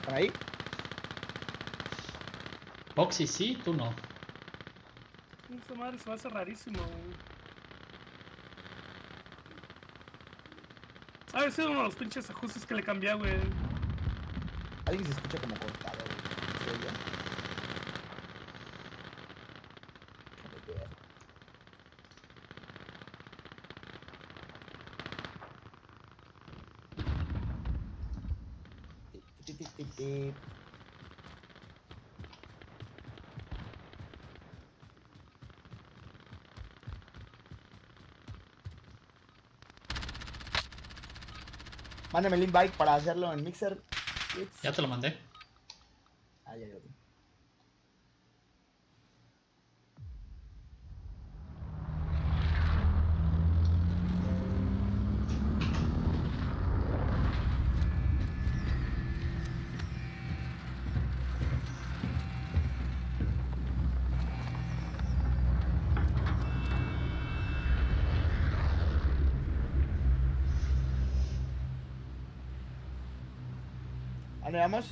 ¿Están ahí? Boxy sí, tú no. Esa madre se va a hacer rarísimo, güey. Ah, ese es uno de los pinches ajustes que le cambié, güey. Alguien se escucha como cortado, güey. ¿Soy yo? Déjame ver. Tip, tip, tip, tip. Mándame el invite para hacerlo en Mixer. Ya te lo mandé. Ah, ya lo vi. ¿A dónde vamos?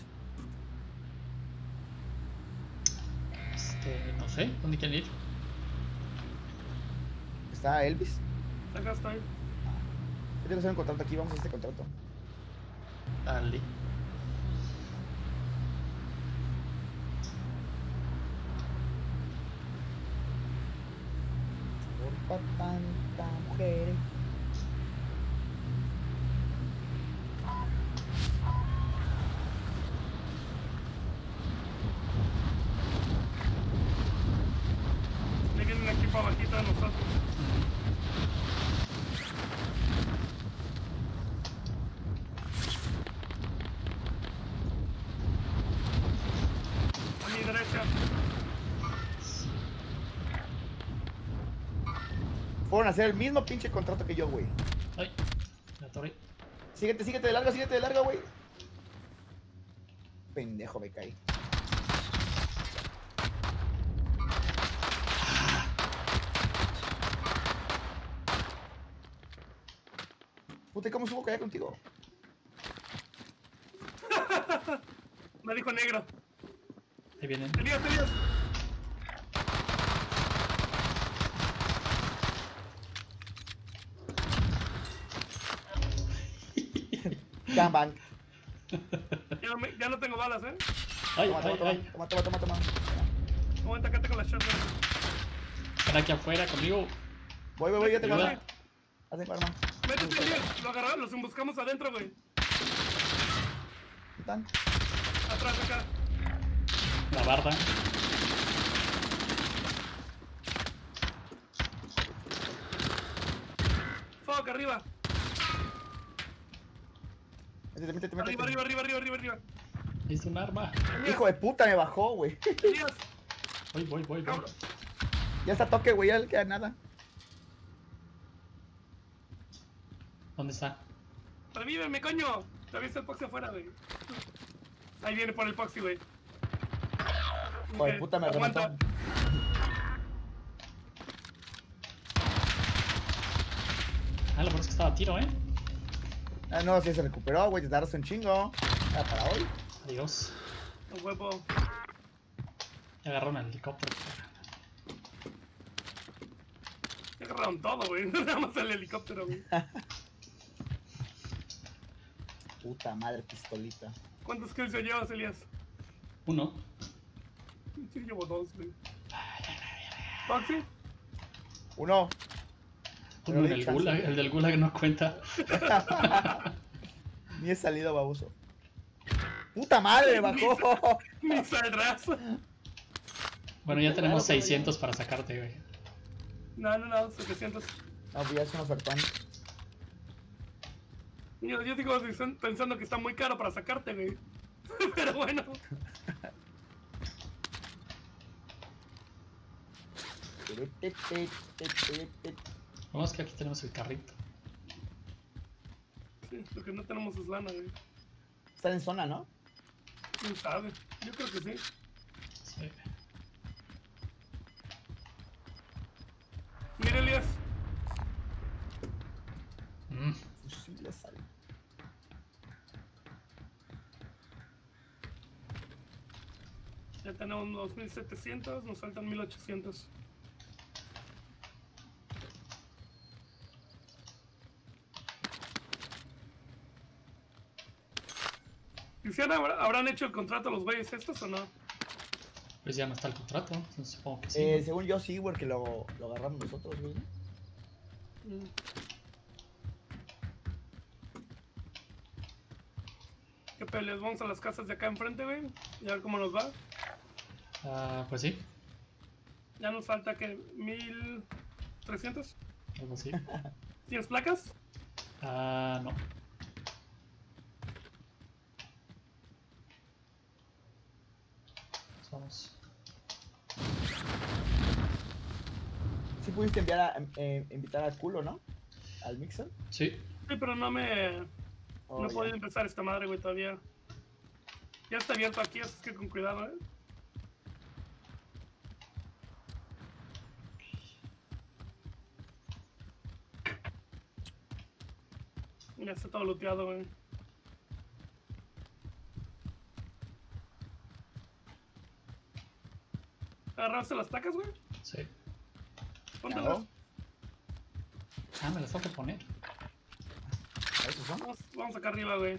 No sé, ¿dónde quieren ir? Está Elvis. Acá estoy. Yo tengo que hacer un contrato aquí. Vamos a este contrato. Dale. Por tanta mujer. Le viene un equipo abajito de nosotros. A mi derecha. Fueron a hacer el mismo pinche contrato que yo, güey. Ay, la torre. Síguete de larga, güey. Pendejo, me caí. Puta, ¿cómo subo que allá contigo? Me dijo negro. Ahí vienen. Elías, Elías. Gangbang. Ya no tengo balas, ¿eh? Ay, Toma, ay, toma, ay. toma. Aguanta, acá tengo la shotgun. Están aquí afuera conmigo. Voy, yo tengo Ayuda. arma. Ah, tengo arma. Métete, Elías. Lo agarramos, los emboscamos adentro, güey. ¿Están? Atrás, acá. La barda. Fuck, arriba. Métete. Arriba. Es un arma. Elías, Hijo de puta, me bajó, güey. Elías. Voy. Cabrón. Ya está toque, güey, ya no le queda nada. ¿Dónde está? Revíveme, coño. Todavía está el Poxy afuera, güey. Ahí viene por el Poxy, güey. Hijo de puta, me Aguanta. remató. Ah, lo peor es que estaba a tiro, ¿eh? Ah, no, sí se recuperó, güey, te tardaste un chingo. Ah, para hoy. Adiós. El huevo. Ya agarraron el helicóptero. Ya agarraron todo, güey. Nada más el helicóptero, güey. Puta madre, pistolita. ¿Cuántos kills ya llevas, Elías? 1. Yo llevo 2, güey. ¿Foxy? Uno. Pero Uno le en di el chance. gulag. El del gulag no cuenta. Ni he salido, baboso. Puta madre, me bajó. Ni saldrás. Bueno, ya tenemos Claro, 600 para sacarte, güey. No, 700. No, pues ya es un ofertón. Yo digo, pensando que está muy caro para sacarte, güey. Pero bueno. Vamos que aquí tenemos el carrito. Sí, lo que no tenemos es lana, güey. Están en zona, ¿no? ¿Quién sabe? Yo creo que sí. Sí. Mira, Elías. Fusible sale. Ya tenemos 2700, nos faltan 1800. Cristian, ¿habrán hecho el contrato los güeyes estos o no? Pues ya no está el contrato, entonces supongo que sí. ¿No? Según yo sí, porque lo agarramos nosotros, güey. Mm. ¿Qué peleas? Vamos a las casas de acá enfrente, güey. Y a ver cómo nos va. Pues sí, Ya nos falta que 1300. algo así. ¿Tienes placas? No. Pues vamos. Sí pudiste invitar al culo, ¿no? Al mixer. Sí. Sí, pero no me... Oh, no he ya. podido empezar esta madre, güey, todavía. Ya está abierto aquí, así que con cuidado, Ya está todo looteado, güey. ¿Agarraste las placas, güey? Sí. Póntelas. Claro. Me las tengo que poner. ¿Esos son? Vamos acá arriba, güey.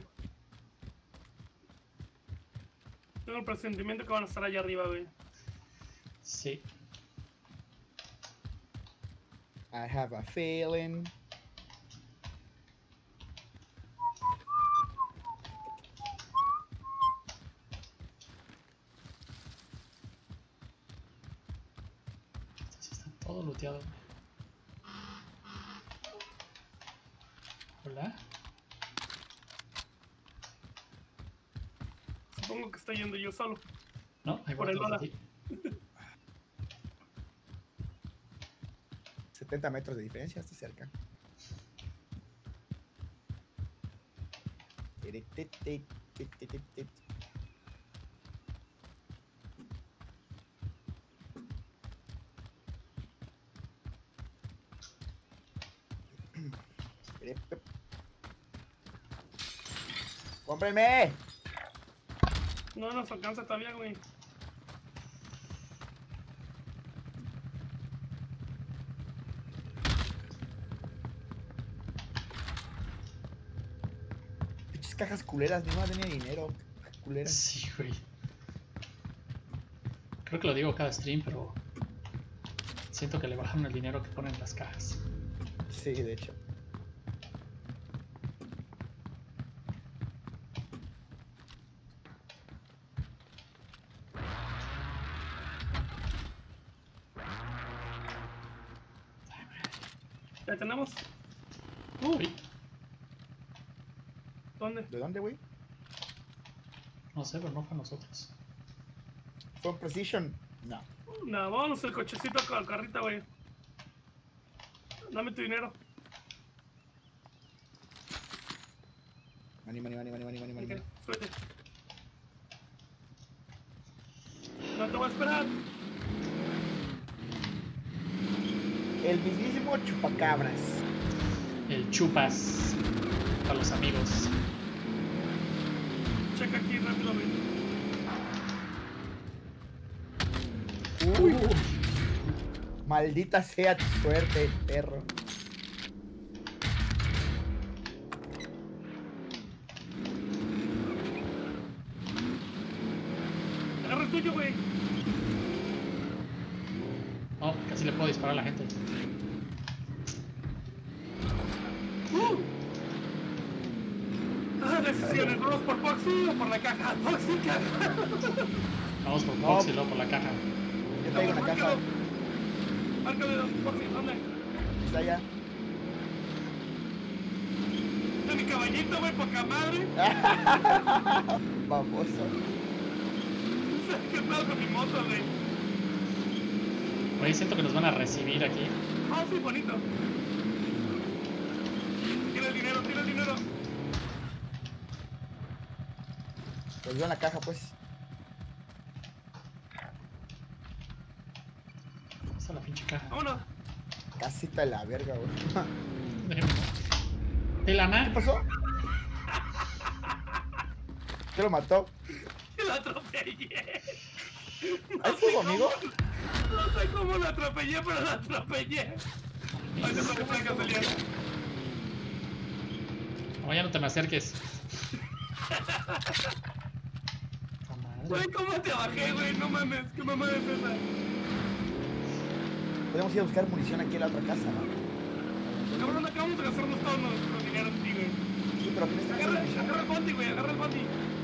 Tengo el presentimiento que van a estar allá arriba, güey. Sí. I have a feeling. Sí, está todo looteado. Hola. Supongo que estoy yendo yo solo. No, ahí Por voy el atrás bala. de ti. 70 metros de diferencia, está cerca. ¡Cómprenme! No nos alcanza todavía, güey. Pinches cajas culeras, ni más tenía dinero. Culeras. Sí, güey. Creo que lo digo cada stream, pero siento que le bajaron el dinero que ponen en las cajas. Sí, de hecho. ¿Ya tenemos? Uy, ¿Dónde? ¿De dónde, güey? no sé, pero no fue a nosotros. ¿Fue en Precision? No. No, vámonos el cochecito con la carrita, güey. Dame tu dinero. Mani. Ok, súbete. No te voy a esperar. El mismísimo chupacabras. El chupas para los amigos. Checa aquí rápido, güey. Uy. Maldita sea tu suerte, perro. Agarra el tuyo, güey. No, casi le puedo disparar a la gente. Decisiones, ¿vamos por Poxy o por la caja? Poxy, caja. Vamos por No. Fox y luego por la caja. Yo traigo una caja. Márcalo, Poxy, ¿dónde? Está allá. De mi caballito, güey, poca madre. Baboso. ¿Qué pedo con mi moto, güey? Oye, siento que nos van a recibir aquí. Ah, sí, bonito. Tira el dinero, tira el dinero. Pues veo en la caja, pues. ¿Dónde está la pinche caja? Vámonos. Casita de la verga, güey. ¿De la ¿Qué ma? pasó? ¿Qué lo mató? La atropellé. ¿Hay fuego, amigo? No sé cómo lo atropellé, pero lo atropellé. Ahorita se me fue a Caselian. No, ya no te me acerques. Puta madre. Güey, ¿cómo te bajé, güey? No mames, qué mamada es esa. Podemos ir a buscar munición aquí en la otra casa, ¿no? Cabrón, acabamos de gastarnos todos los dinero en ti, güey. Sí, pero aquí no está Agarra, munición. agarra el bondi, güey, agarra el bondi.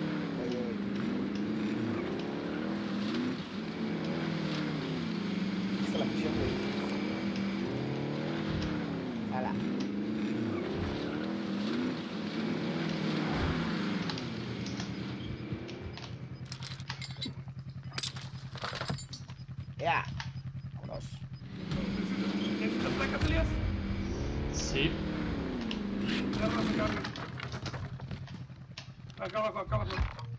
Aquí está la munición, güey. Jala. Ya. Vámonos. ¿Necesitas placas, Elías? Sí. Agarra la carne. Acá abajo, acá abajo.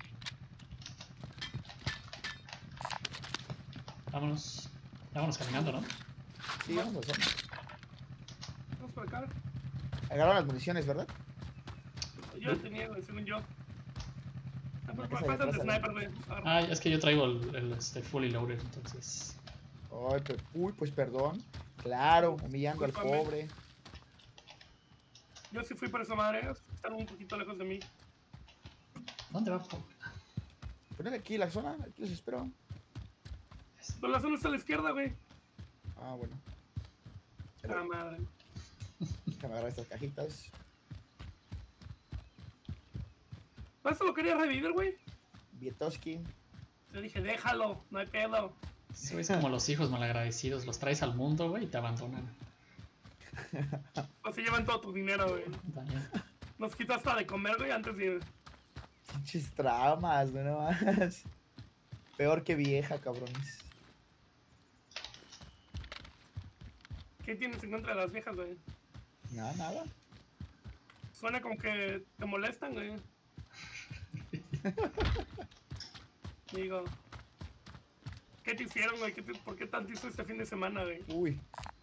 Vámonos. Vámonos caminando, ¿no? Sí, vamos a zona. Vamos por acá. Agarraron las municiones, ¿verdad? Yo la tenía, güey, según yo. Ah, pero Esa de falta el de atrás, sniper, güey. Ah, es que yo traigo el fully loaded, entonces. Ay, uy, pues perdón. Claro, humillando al Discúlpame. pobre. Yo sí fui por esa madre, están un poquito lejos de mí. ¿Dónde va? Poner aquí la zona, aquí los espero. Pero la zona está a la izquierda, güey. Ah, bueno. Ah, madre. Déjame agarrar estas cajitas. ¿Para eso lo quería revivir, güey? Vietoski. Yo dije, déjalo, no hay pedo. Eso es como los hijos malagradecidos. Los traes al mundo, güey, y te abandonan. O se llevan todo tu dinero, güey. También. Nos quitó hasta de comer, güey, antes de ir. Pinches traumas, no nomás. Peor que vieja, cabrones. ¿Qué tienes en contra de las viejas, güey? Nada, nada. Suena como que te molestan, güey. Digo, ¿qué te hicieron, güey? ¿Por qué tanto hizo este fin de semana, güey? Uy.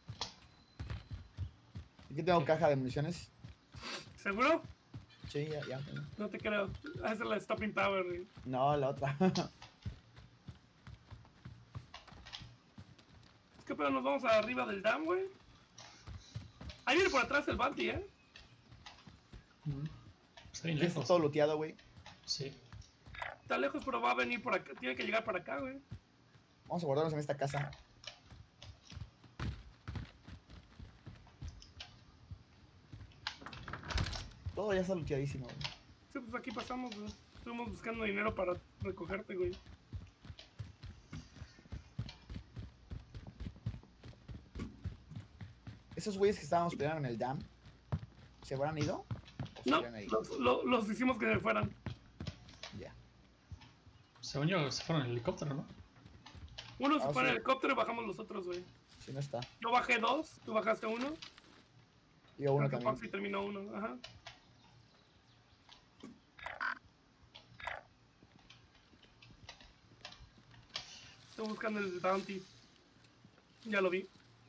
Aquí tengo caja de municiones. ¿Seguro? Sí, ya. No te creo. Esa es la Stopping Power, güey. No, la otra. Es que pero nos vamos arriba del dam, güey. Ahí viene por atrás el Banty, ¿eh? Está bien Ya está lejos. todo looteado, güey. Sí. Está lejos, pero va a venir por acá. Tiene que llegar para acá, güey. Vamos a guardarnos en esta casa. Todo ya está looteadísimo, güey. Sí, pues aquí pasamos, güey. Estuvimos buscando dinero para recogerte, güey. Esos güeyes que estábamos peleando en el dam, ¿se habrán ido? ¿O No, seguirán ahí? los hicimos que se fueran. Ya. Según yo, se fueron en helicóptero, ¿no? Uno se Ah, fue en sí. el helicóptero y bajamos los otros, güey. Si no está. Yo bajé 2, tú bajaste 1. Yo uno Creo que también. Foxy terminó 1, ajá. Estoy buscando el bounty. Ya lo vi.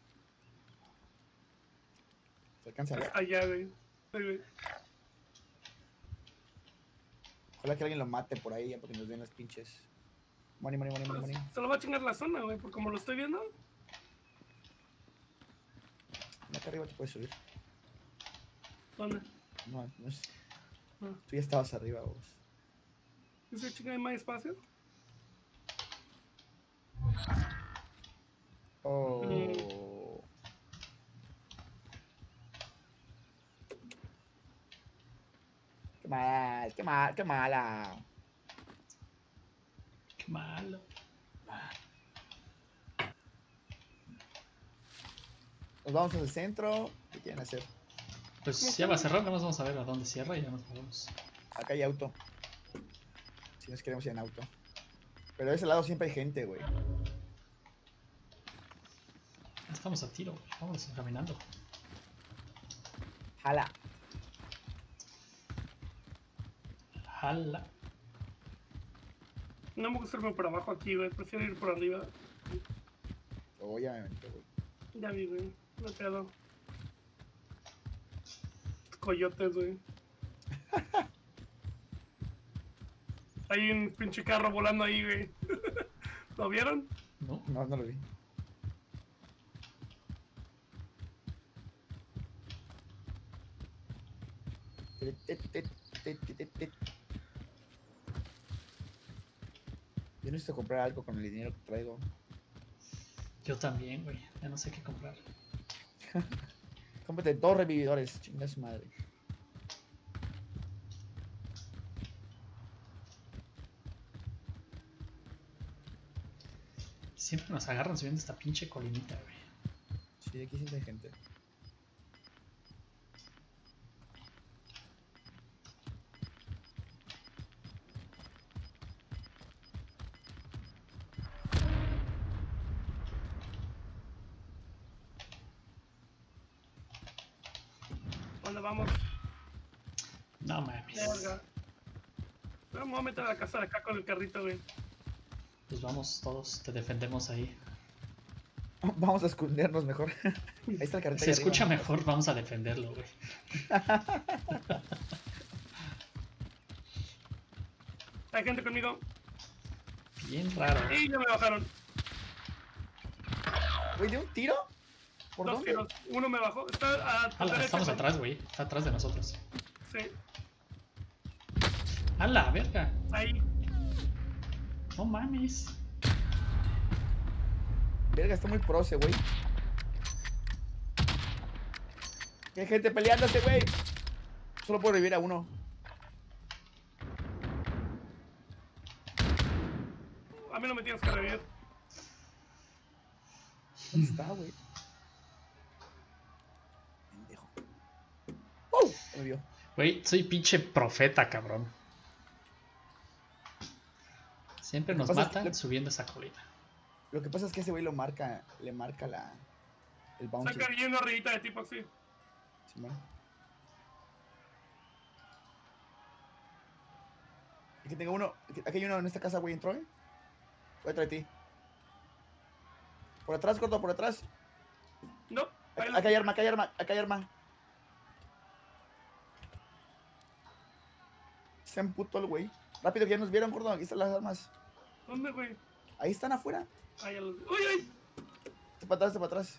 ¿Se alcanza a ver? Allá, güey. Sí, güey. Ojalá que alguien lo mate por ahí, ya porque nos den las pinches. Money. Se lo va a chingar la zona, güey, por como lo estoy viendo. Acá arriba te puedes subir. ¿Dónde? No es. Ah. Tú ya estabas arriba, vos. ¿Ese chinga hay más espacio? Oh. Qué mala. Qué malo. Nos vamos al centro. ¿Qué quieren hacer? Pues ya va a cerrar, nada más vamos a ver a dónde cierra y ya nos vamos. Acá hay auto. Si nos queremos ir en auto. Pero de ese lado siempre hay gente, güey. Estamos a tiro, güey. Vamos caminando. Jala. Jala. No me gusta irme por abajo aquí, güey. Prefiero ir por arriba. Obviamente, güey. Ya vi, güey. No pedo. Coyotes, güey. Hay un pinche carro volando ahí, güey. ¿Lo vieron? No. No, no lo vi. Yo necesito comprar algo con el dinero que traigo. Yo también, güey. Ya no sé qué comprar. Cómprate 2 revividores, chinga su madre. Siempre nos agarran subiendo esta pinche colinita, güey. Sí, aquí siempre hay gente. ¿Dónde vamos? No mames. Verga. Vamos a meter a la casa de acá con el carrito, güey. Pues vamos todos, te defendemos ahí. Vamos a escondernos mejor. Ahí está el carrito. Se escucha mejor, vamos a defenderlo, güey. Hay gente conmigo. Bien raro. Y ya me bajaron. Güey, ¿de un tiro? ¿Por 2 dónde? tiros. Uno me bajó. Está a tu Ala, derecha, estamos güey. atrás, güey. Está atrás de nosotros. Sí. ¡Hala, verga! Ahí. No mames. Verga, está muy pro ese, güey. Hay gente peleándose, güey. Solo puedo revivir a uno. A mí no me tienes que revivir. ¿Dónde está, güey? Pendejo. Me vio. Güey, soy pinche profeta, cabrón. Siempre nos Lo que pasa es matan que- subiendo esa colina. Lo que pasa es que ese güey le marca el bounty. Está cayendo arribita de tipo así. Simón. Aquí tengo uno. Aquí hay uno en esta casa, güey. ¿Entró, eh? Voy atrás de ti. Por atrás, gordo, por atrás. No. Ahí Acá hay arma, acá hay arma, acá hay arma. Se emputó el güey. Rápido, que ya nos vieron, gordo. Aquí están las armas. ¿Dónde, güey? Ahí están afuera. Ahí los... ¡Uy, uy! Este para atrás, este para atrás.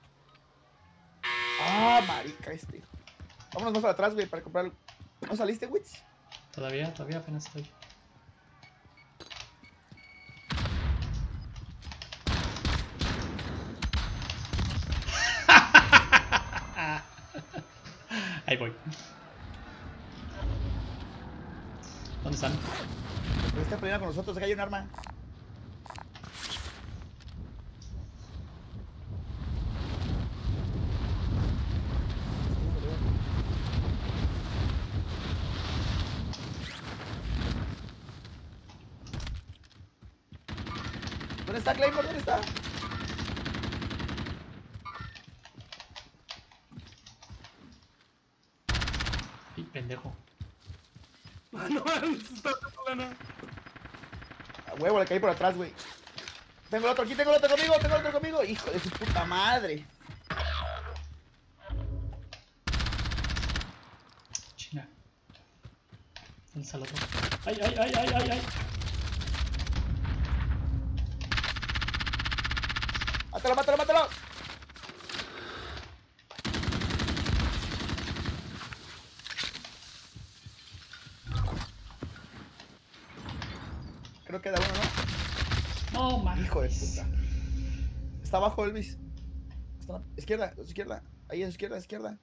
Ah, marica, este. Vámonos más para atrás, güey, para comprar. ¿No saliste, Witz? Todavía apenas estoy. Ahí voy. ¿Dónde están? Pero está peleando con nosotros, acá hay un arma. ¿Dónde está Claymore? ¿Dónde está? Y pendejo. Ah, no, está plana. A huevo, le caí por atrás, güey. Tengo el otro aquí, tengo el otro conmigo, tengo el otro conmigo. Hijo de su puta madre. China. ¿Dónde está el otro? ¡Ay, ay, ay, ay, ay, ay! ¡Mátalo, mátalo, mátalo! Creo que da uno, ¿no? No, mames. Hijo de puta. Está abajo, Elvis. Está a la izquierda, a su izquierda. Ahí a su izquierda, a su izquierda.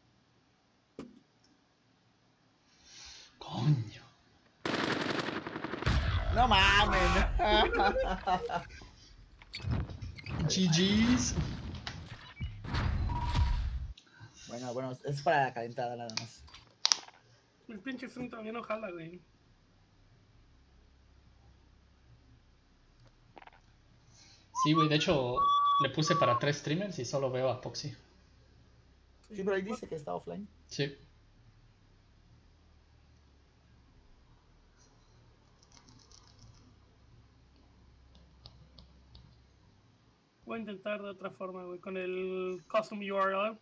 Coño. No mames. GG's. Bueno, es para la calentada nada más. El pinche Zoom también ojalá, güey. Sí, güey, de hecho le puse para 3 streamers y solo veo a Poxy. Sí, pero ahí dice que está offline. Sí. Voy a intentar de otra forma, güey, con el custom URL.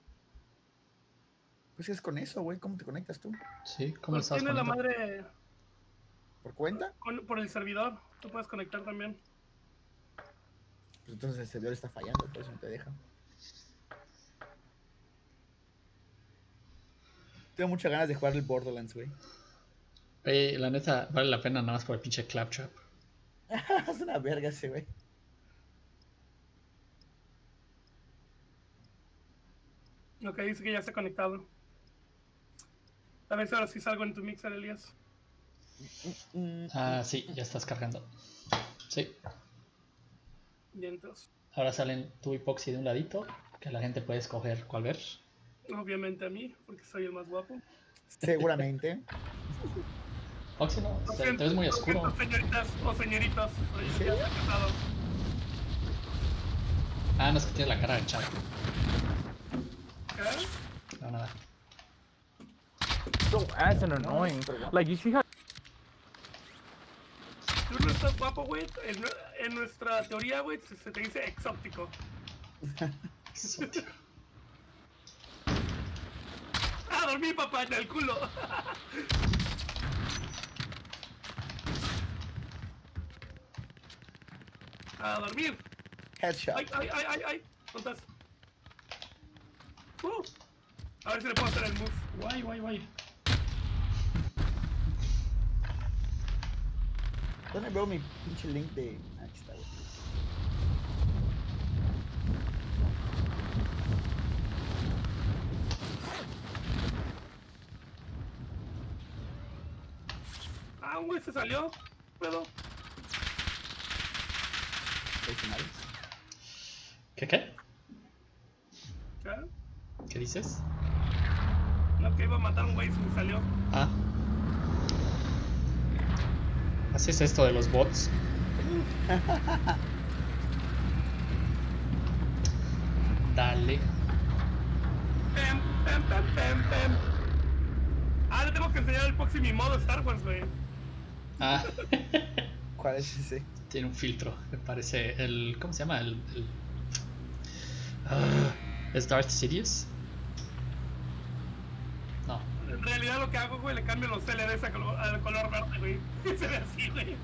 Pues es con eso, güey. ¿Cómo te conectas tú? Sí, ¿cómo Pues estás tiene la poniendo? madre ¿Por cuenta? por el servidor. Tú puedes conectar también. Pues entonces el servidor está fallando, por eso no te deja. Tengo muchas ganas de jugar el Borderlands, güey. La neta, vale la pena nada más por el pinche Claptrap. Es una verga ese, güey. Ok, dice que ya está conectado. A ver si ahora sí salgo en tu mixer, Elías. Sí, ya estás cargando. Sí. Y entonces, Ahora salen tu Epoxy de un ladito, que la gente puede escoger cuál ver. obviamente a mí, porque soy el más guapo. Seguramente. Epoxy no, Lo te siento, ves muy lo oscuro. siento, señoritas o señoritos. Oye, ya está casado. No es que tiene la cara de chavo. ¿Qué? No, nada. So ass and annoying. Like you see how Tú no estás guapo, güey. En nuestra teoría, güey, se te dice exóptico. Exótico. Dormí, papá, en el culo. A dormir. Headshot. Ay, ay, ay, ay, ay. ¿Dónde estás? A ver si le puedo hacer el move. Guay, guay, guay. ¿Dónde veo mi pinche link de...? Aquí está, güey. Un güey se salió. Pero. Originales. ¿Qué? ¿Qué? ¿Qué dices? No, que iba a matar a un güey y se me salió. Así es esto de los bots. Dale. Pem, pem, pem, pem, pem. Le tengo que enseñar el Poxy mi modo Star Wars, güey. ¿Cuál es ese? Tiene un filtro, me parece. ¿Cómo se llama? ¿Es Darth Sidious? No. En realidad lo que hago, güey, le cambio los LEDs al color verde, güey. Se ve así, güey.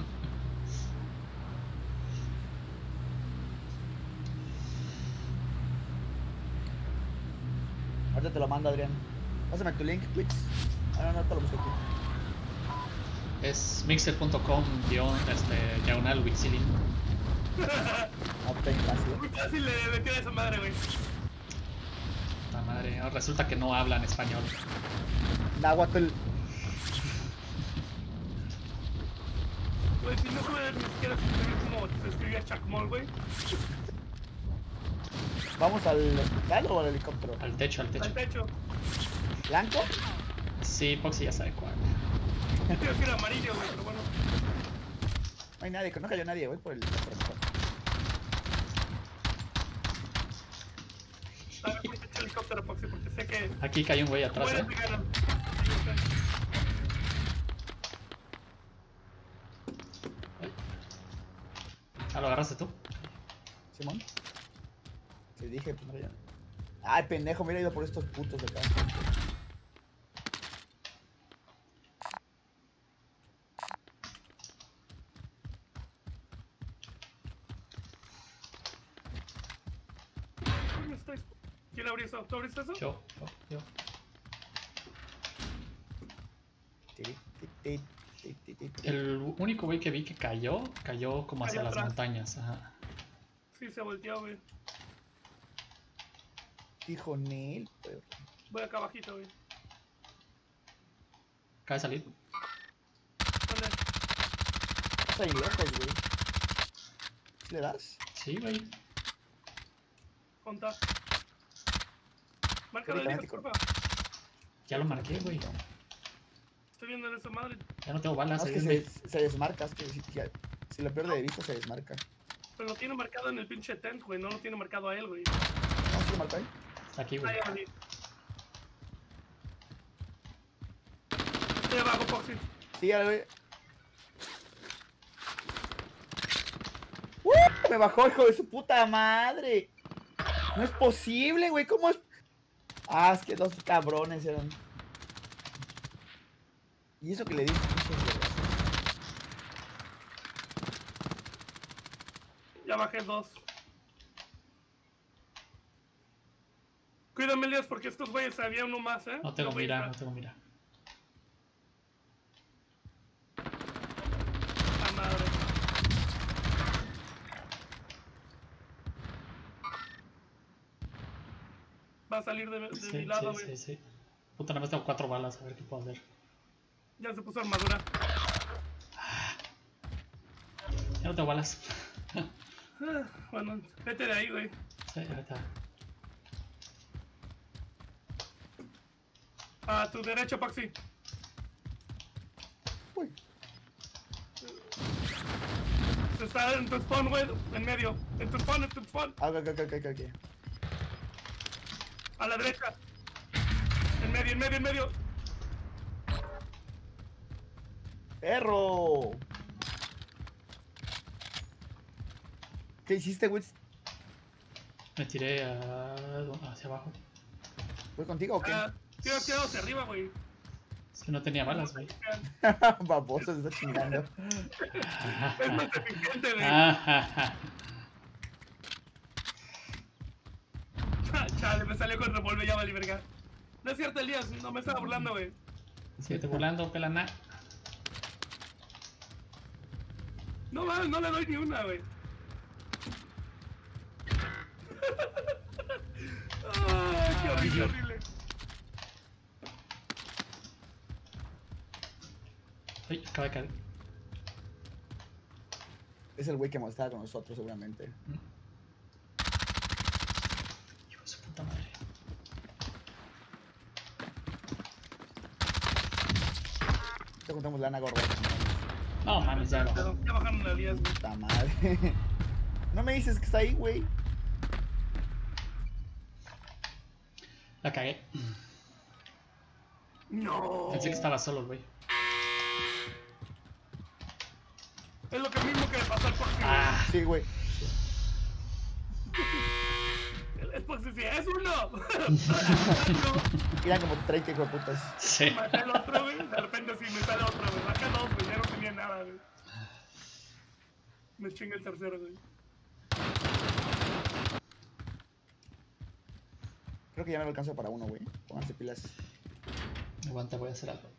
Ahorita te lo mando, Adrián. Pásame tu link, please. No te lo busco aquí. Es mixer.com diagonal Wixilin. No, pues está fácil. Muy fácil de meter a esa madre, güey. La madre, resulta que no hablan español. Nahuatl. Güey, si no sabes ni siquiera escribir como se escribía Chacmol, güey. ¿Vamos al hospital o al helicóptero? Al techo, al techo. Al techo. ¿Blanco? Sí, Poxy ya sabe cuál. Yo quiero decir amarillo, güey, pero bueno. No hay nadie, no cayó nadie, güey, por el helicóptero. A ver, ¿por qué el helicóptero, Poxy? Porque sé que... Aquí cayó un güey atrás, mueres de ganas. Sí, yo sé. ¿Lo agarraste tú? ¿Simón? Te dije, pues no ya. Ay, pendejo, me hubiera ido por estos putos de acá. ¿Dónde estoy? ¿Quién abrió eso? ¿Tú abriste eso? Yo. El único güey que vi que cayó como hacia Cayó las atrás. montañas. Ajá. Sí, se volteó, güey. Dijo Neil, pero... Voy acá abajito, güey. Acaba de salir. ¿Dónde? Está ahí lejos, güey. ¿Sí le das? Sí, güey. Conta. Marca de Teóricamente Elías, con- porfa. Ya lo marqué, güey. Estoy viendo en esa madre. Ya no tengo balas. No, es que ayúdenme. se desmarca, es que si lo pierde de vista se desmarca. Pero lo tiene marcado en el pinche tent, güey. No lo tiene marcado a él, güey. ¿No se lo marca ahí? Está aquí, güey. Ahí, ahí. Estoy abajo, Foxy. Sí, ya, güey. Me bajó, hijo de su puta madre. No es posible, güey. ¿Cómo es? Es que dos cabrones eran. Y eso que le dije. Ya bajé 2. Cuídame, Elías, porque estos güeyes había uno más, ¿eh? No tengo voy a mira, entrar. no tengo mira. Ah, madre. Va a salir de Sí, mi lado, sí, güey. sí, sí. Puta, nada más tengo 4 balas, a ver qué puedo hacer. Ya se puso armadura. Ya no tengo balas. Ah, bueno, vete de ahí, güey. Sí, ahorita. A tu derecha, Paxi. Uy. Se está en tu spawn, güey. En medio. En tu spawn, en tu spawn. Ah, ok. A la derecha. En medio, en medio, en medio. ¡Perro! ¿Qué hiciste, güey? Me tiré hacia abajo. ¿Voy contigo o qué? Tío, has quedado hacia arriba, güey. Es que no tenía balas, güey. Baboso, se está chingando. Es más eficiente, güey. Chale, me salió con revólver, ya vale, verga. No es cierto, Elías, no me estaba burlando, güey. Sigue volando, pelana. No mames, no le doy ni una, güey. Qué horrible, horrible. Ay, acaba de caer. Es el güey que estaba con nosotros, seguramente. Hijo de su puta madre. Te contamos lana, gordo. No mames, ya Pero bajó. ya bajaron a Elías, güey. Puta madre. No me dices que está ahí, güey. La cagué. No. Pensé que estaba solo el güey. Es lo que mismo que le pasó al Foxy, güey. Ah, Sí, güey. El Foxy sí, es uno. Eran como 30 hijo de putas. sí. Maté al otro, güey. De repente sí me sale otro, güey. Bajé 2, güey. Ya no tenía nada, güey. Me chinga el tercero, güey. Creo que ya me alcanza para uno, güey. Pónganse pilas. Aguanta, voy a hacer algo.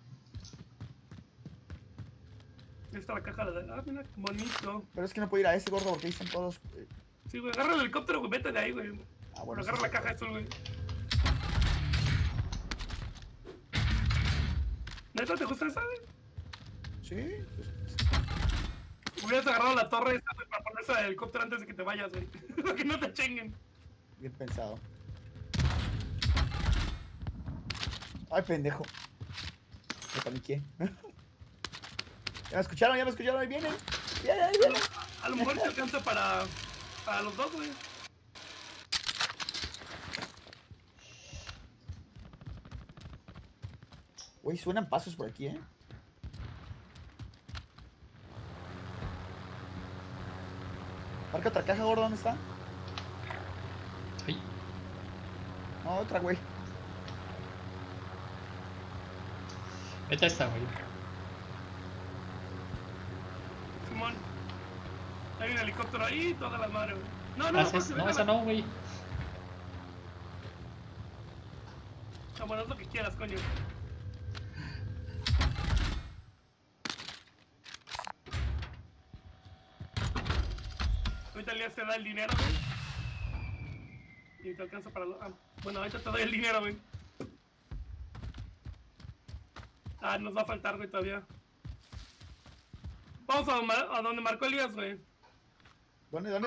Ahí está la caja de... Ah, mira, bonito. Pero es que no puedo ir a ese gordo porque ahí están todos. Sí, güey, agarra el helicóptero, güey. Vete de ahí, güey. Ah, Bueno, sí, agarra sí, la caja, eso, güey. ¿Neta te gusta esa, güey? Sí, pues, Hubieras agarrado la torre esta, güey, para ponerse al helicóptero antes de que te vayas, güey. Para que no te chinguen. bien pensado. Ay, pendejo. Me paniqué. Ya me escucharon, ahí vienen. Ya, ahí vienen. A lo mejor te alcanza para los dos, güey. Güey, suenan pasos por aquí, ¿eh? Marca otra caja, gordo, ¿dónde está? Ay, No, otra, güey. vete a esta, güey. Simón. Hay un helicóptero ahí, toda la madre, güey. No, No, esa no, güey. No, bueno, es lo que quieras, coño. Ahorita Elías te da el dinero, güey. Y te alcanza para lo... Ah, bueno, ahorita te doy el dinero, güey. Ah, nos va a faltar, güey, todavía. Vamos a donde marcó Elías, güey. ¿Dónde?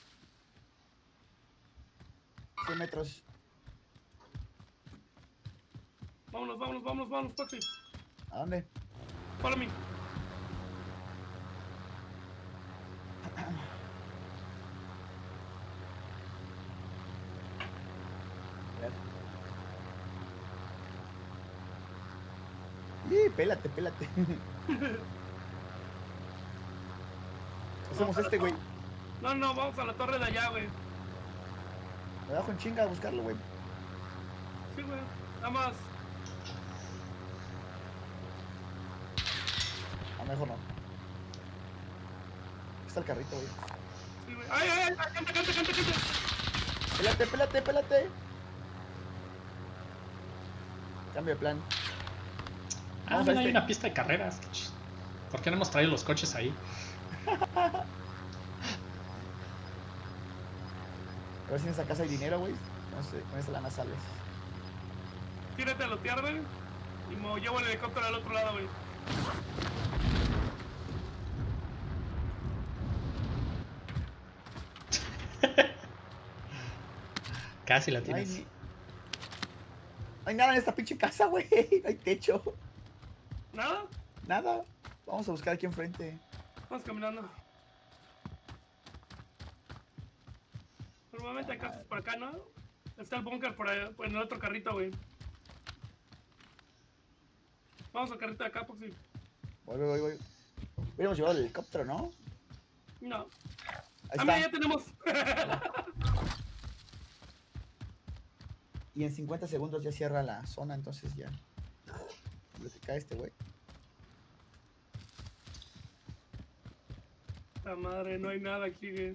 100 metros. Vámonos, Foxy. ¿A dónde? Follow me. A ver. Pélate. Hacemos este, güey. No, vamos a la torre de allá, güey. Me bajo en chinga a buscarlo, güey. Sí, güey. Nada más. A lo mejor no. Aquí está el carrito, güey. Sí, güey. ¡Ay, ay, ay! ¡Canta, canta, canta, canta! Pélate, pélate, pélate. Cambio de plan. Ah, Vamos a mira, hay este. una pista de carreras. ¿Por qué no hemos traído los coches ahí? A ver si en esa casa hay dinero, güey. No sé, con esa lana sales. Tírate a lotear, güey. Y me llevo el helicóptero al otro lado, güey. Casi la No hay, tienes. no hay nada en esta pinche casa, güey. No hay techo. ¿Nada? Nada. Vamos a buscar aquí enfrente. Vamos caminando. Normalmente hay casas por acá, ¿no? Está el búnker por allá, en el otro carrito, güey. Vamos al carrito de acá, Poxy. Voy. Hubiéramos llevado el helicóptero, ¿no? No. Ahí Ah, mira, está. ya tenemos. Y en 50 segundos ya cierra la zona, entonces ya. Lo que cae este güey. La madre, no hay nada aquí, güey.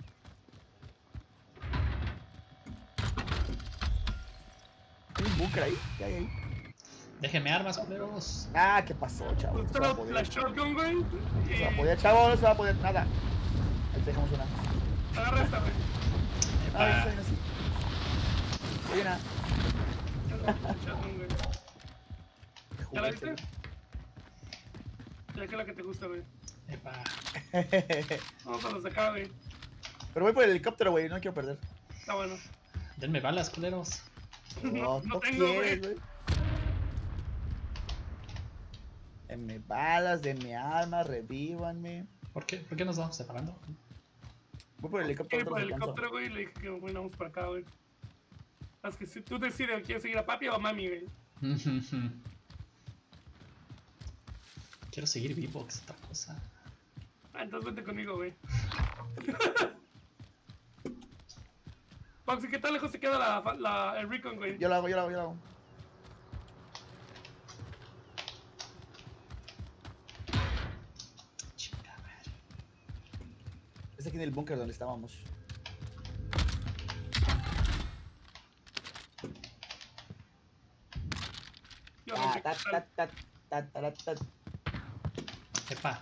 ¿Hay un búnker ahí? ¿Qué hay ahí? Déjenme armas, culeros. Ah, ¿qué pasó, chavo? No se va a Solo la poder. shotgun, güey. No se va a Y poder, chavo, no se va a poder nada. Ahí te dejamos una. agarra esta, güey. Ah, Epa. está bien así. Hay una. Shotgun, güey. Qué ¿Ya la juguete, viste? Ya que es la que te gusta, güey. Epa. güey. Vamos a los de acá, güey. Pero voy por el helicóptero, güey, no quiero perder. Está bueno. Denme balas, culeros. No No tengo, quieres, güey. güey. Denme balas, denme armas, revívanme. ¿Por qué nos vamos separando? Voy por el helicóptero, Quiero ir por el no alcanzo. helicóptero, güey, y le dije que bueno, vamos para acá, güey. Es que si tú decides, ¿quieres seguir a papi o a mami, güey? Quiero seguir vivo, que es otra cosa. Ah, entonces vente conmigo, güey. Foxy, ¿qué tan lejos se queda el Recon, güey? Yo lo hago. Chinga madre. Es aquí en el búnker donde estábamos. Yo no sé qué tal. Epa.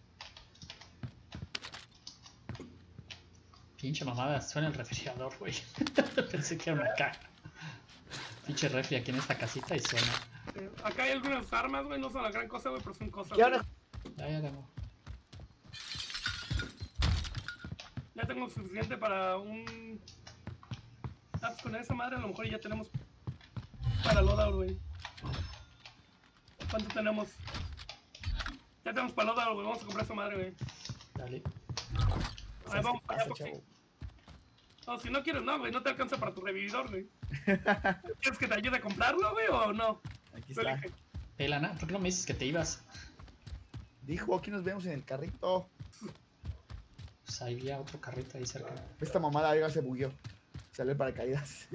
Pinche mamada, suena el refrigerador, güey. Pensé que era una caja. Pinche refri aquí en esta casita y suena. Acá hay algunas armas, güey, no son la gran cosa, güey, pero son cosas. ¿Qué güey. onda? Ya tengo. Ya tengo suficiente para un... Ah, pues con esa madre a lo mejor ya tenemos para loadout, güey. ¿Cuánto tenemos? Ya tenemos para loadout, güey, vamos a comprar esa madre, güey. Dale. Ahí vamos ¿Qué para allá, pasa, porque... chavo? No, si no quieres, no, güey, no te alcanza para tu revividor, güey. ¿Quieres que te ayude a comprarlo, güey, o no? Aquí Tú está. elige. Lana, ¿por qué no me dices que te ibas? Dijo, aquí nos vemos en el carrito. Pues ahí había otro carrito ahí cerca. Esta mamada ya se bugueó. Salió el paracaídas.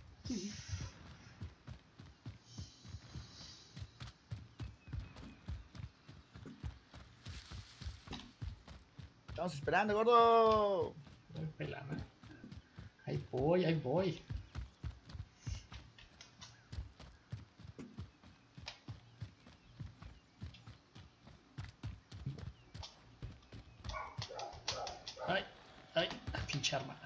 Estamos esperando, gordo. Voy, pelana. Ahí voy, ahí voy. Ay, pinche arma.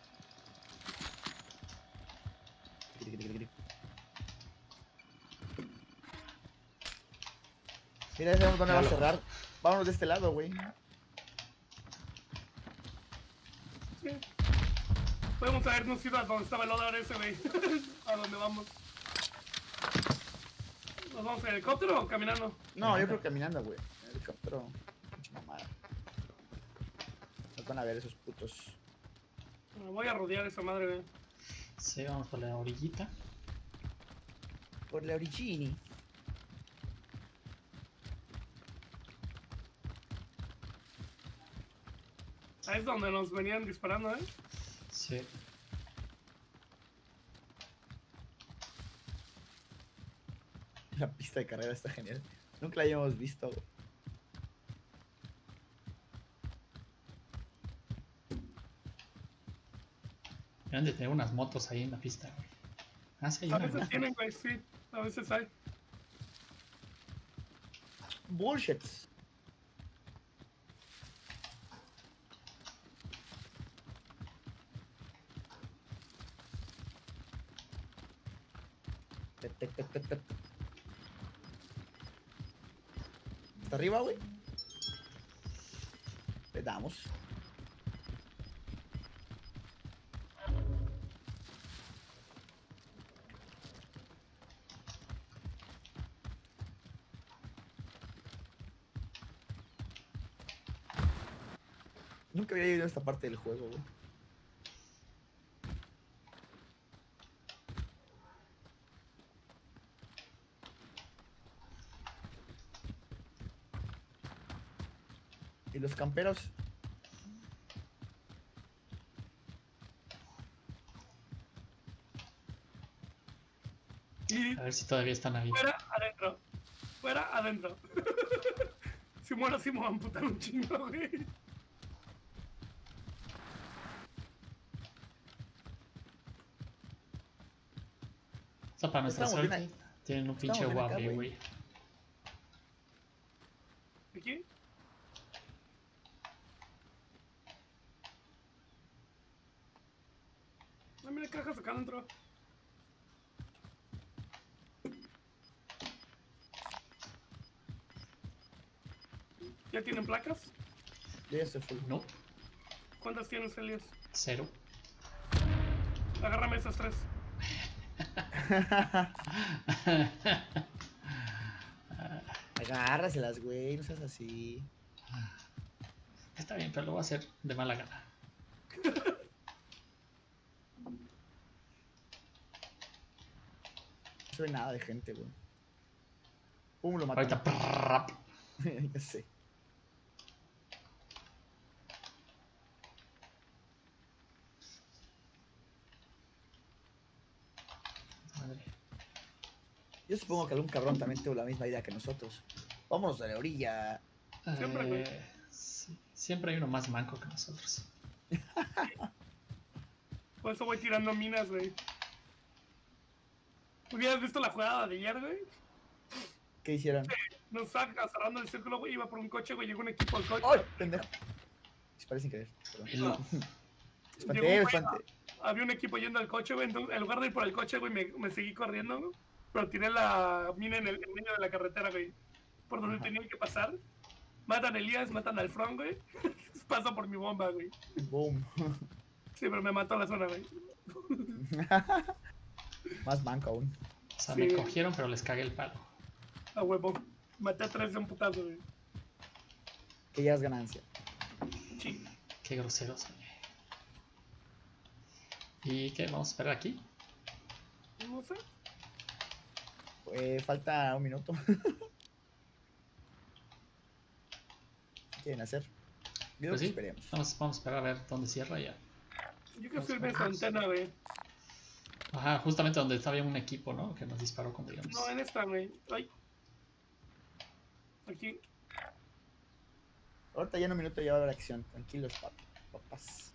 Mira, ya sabemos dónde va a Claro. cerrar. Vámonos de este lado, güey. Sí. Podemos habernos ido a donde estaba el loadout ese, güey. A donde vamos. ¿Nos vamos en helicóptero o caminando? No, yo creo que caminando, güey. El helicóptero. Pinche mamada. Nos van a ver esos putos. Me voy a rodear esa madre, güey. Sí, vamos por la orillita. Por la origini. Ahí es donde nos venían disparando, ¿eh? Sí. La pista de carrera está genial. Nunca la habíamos visto. Deben de tener unas motos ahí en la pista, güey. Ah, sí, hay A una, veces güey. tienen, güey, sí. A veces hay. Bullshit. Tec, tec, tec, tec, tec. ¿Está arriba, güey? Le damos. Nunca había ido a esta parte del juego, güey. ¿Y los camperos? Y A ver si todavía están ahí. fuera, adentro. Fuera, adentro. Si muero, sí me van a amputar un chingo, güey. O sea, para nuestra Estamos bien suerte, tienen un Estamos pinche bien acá, Huawei, güey. güey. ¿Aquí? Ah, mira, cajas acá adentro. ¿Ya tienen placas? Ya se fue. No, ¿Cuántas tienes, Elias? 0. Agárrame esas 3. Agárraselas, güey. No seas así. Está bien, pero lo voy a hacer de mala gana. No se ve nada de gente, güey. Pum, lo matan. Ahorita, prrrrap. Ya sé. Madre. Yo supongo que algún cabrón también tuvo la misma idea que nosotros. Vámonos a la orilla. Siempre, güey. Sí, siempre hay uno más manco que nosotros. Por eso voy tirando minas, güey. ¿Hubieras visto la jugada de ayer, güey? ¿Qué hicieron? Nos estaba cerrando el círculo, güey. Iba por un coche, güey. Llegó un equipo al coche. ¡Ay, pendejo! Disparé sin querer. Perdón. El- Llegó Espanté, un güey, espanté. Había un equipo yendo al coche, güey. Entonces, en lugar de ir por el coche, güey, me seguí corriendo, güey. Pero tiré la mina en el medio de la carretera, güey. Por donde Ajá. tenían que pasar. Matan a Elías, matan al Front, güey. Paso por mi bomba, güey. Boom. Sí, pero me mató la zona, güey. Más banco aún. O sea, Sí. me cogieron, pero les cagué el palo. A huevo. Maté a 3 de un putazo, güey. Que ya es ganancia. Sí. Qué groseros, güey. ¿Y qué? ¿Vamos a esperar aquí? No sé. Falta un minuto. ¿Qué quieren hacer? Yo Pues que sí, esperemos. vamos a esperar a ver dónde cierra ya. Yo creo que sirve esta antena, güey. Ajá, justamente donde estaba un equipo, ¿no? Que nos disparó cuando íbamos. No, en esta, güey. Ay. Aquí. Ahorita ya en un minuto ya va a haber acción. Tranquilos, papas.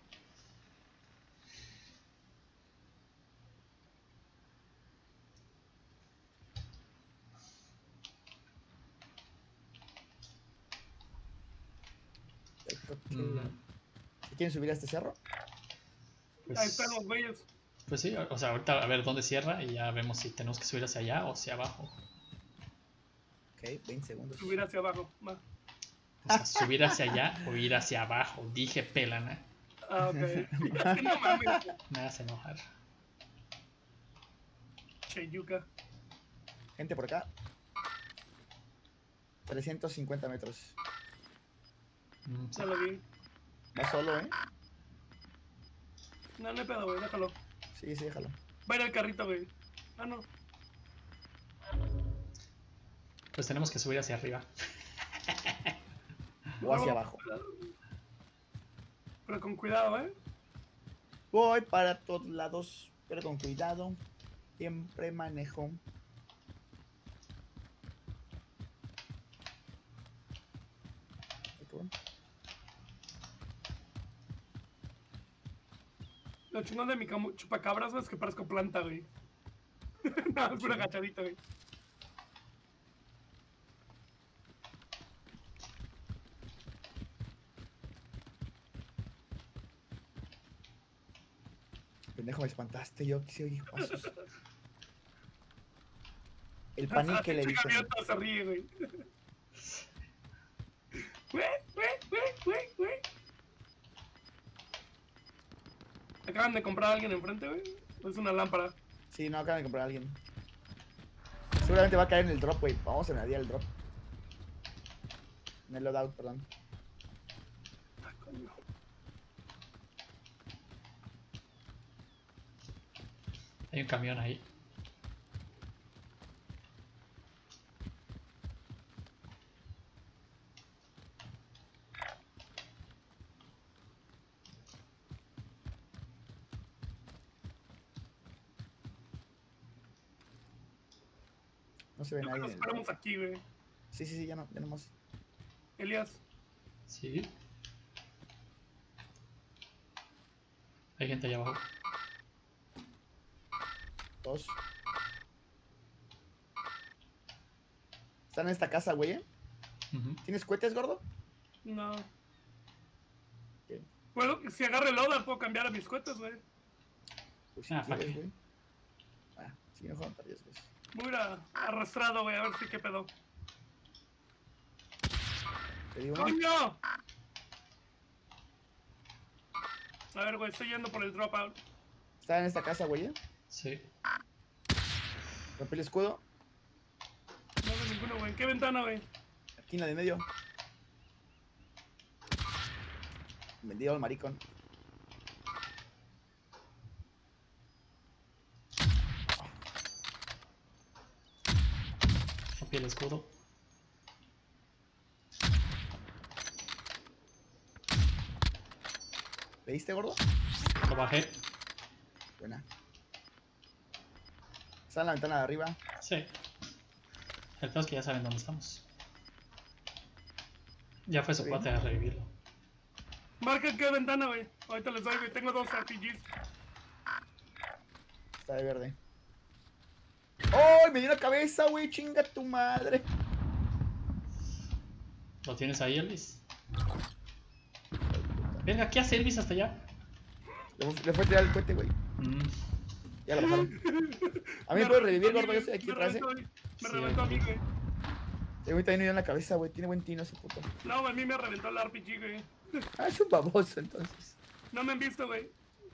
¿Quieren subir a este cerro? Pues, Ahí están los güeyes. pues sí, o sea, ahorita a ver dónde cierra y ya vemos si tenemos que subir hacia allá o hacia abajo. Ok, 20 segundos. Subir hacia abajo. Va. O sea, subir hacia allá o ir hacia abajo. Dije pelana. Ah, ok. Es que no mames. Me hace enojar. Che, yuca. Gente por acá. 350 metros. Ya lo vi. Va solo, ¿eh? No, no hay pedo, güey. Déjalo. Sí, sí, déjalo. Va a ir al carrito, güey. Ah, no. Pues tenemos que subir hacia arriba. O hacia abajo. Pero con cuidado, ¿eh? Voy para todos lados, pero con cuidado. Siempre manejo. Lo chingón de mi chupacabras, güey, es que parezco planta, güey. No, es pura agachadita, güey. Pendejo, me espantaste. Yo quise oír pasos. El pánico que le Pinche dicen. gaviota se ríe, güey. Güey. Acaban de comprar a alguien enfrente, güey. Es una lámpara. Sí, no, acaban de comprar a alguien. Seguramente va a caer en el drop, güey. Vamos a añadir el drop. En el loadout, perdón. Ah, coño. Hay un camión ahí. No se ve Creo que nadie. nos En el... paramos aquí, güey. Sí, ya no más. Elías. Sí. Hay gente allá abajo. Dos. Están en esta casa, güey. Ujú. ¿Tienes cohetes, gordo? No. Bien. Bueno, si agarro el loader puedo cambiar a mis cohetes, güey. Pues si Ah, quieres, fuck. güey. Ah, sí, mejor no te arriesgues. Voy a ir arrastrado, güey, a ver si qué pedo. Te digo, ¡Coño! A ver, güey, estoy yendo por el dropout. está en esta casa, güey. Sí. Rompí el escudo. No veo ninguno, güey. ¿En qué ventana, güey? Aquí en la de medio. Vendido al maricón. Rompí el escudo. ¿Le diste, gordo? Lo bajé. Buena. Está en la ventana de arriba. Sí. El peor es que ya saben dónde estamos. Ya fue su Está bien. cuate a revivirlo. Marca en qué ventana, güey. Ahorita les doy, güey. Tengo 2 RPGs. Está de verde. ¡Oh! Me dio la cabeza, güey. Chinga tu madre. ¿Lo tienes ahí, Elvis? Venga, ¿qué hace Elvis hasta allá? Le fue a tirar el cohete, güey. Ya lo bajaron. A mí me puede revivir, gordo. Yo estoy aquí atrás, Me Sí, reventó a mí, güey. Este güey también me dio en la cabeza, güey. Tiene buen tino ese puto. No, a mí me reventó el RPG, güey. Ah, es un baboso, entonces. No me han visto, güey.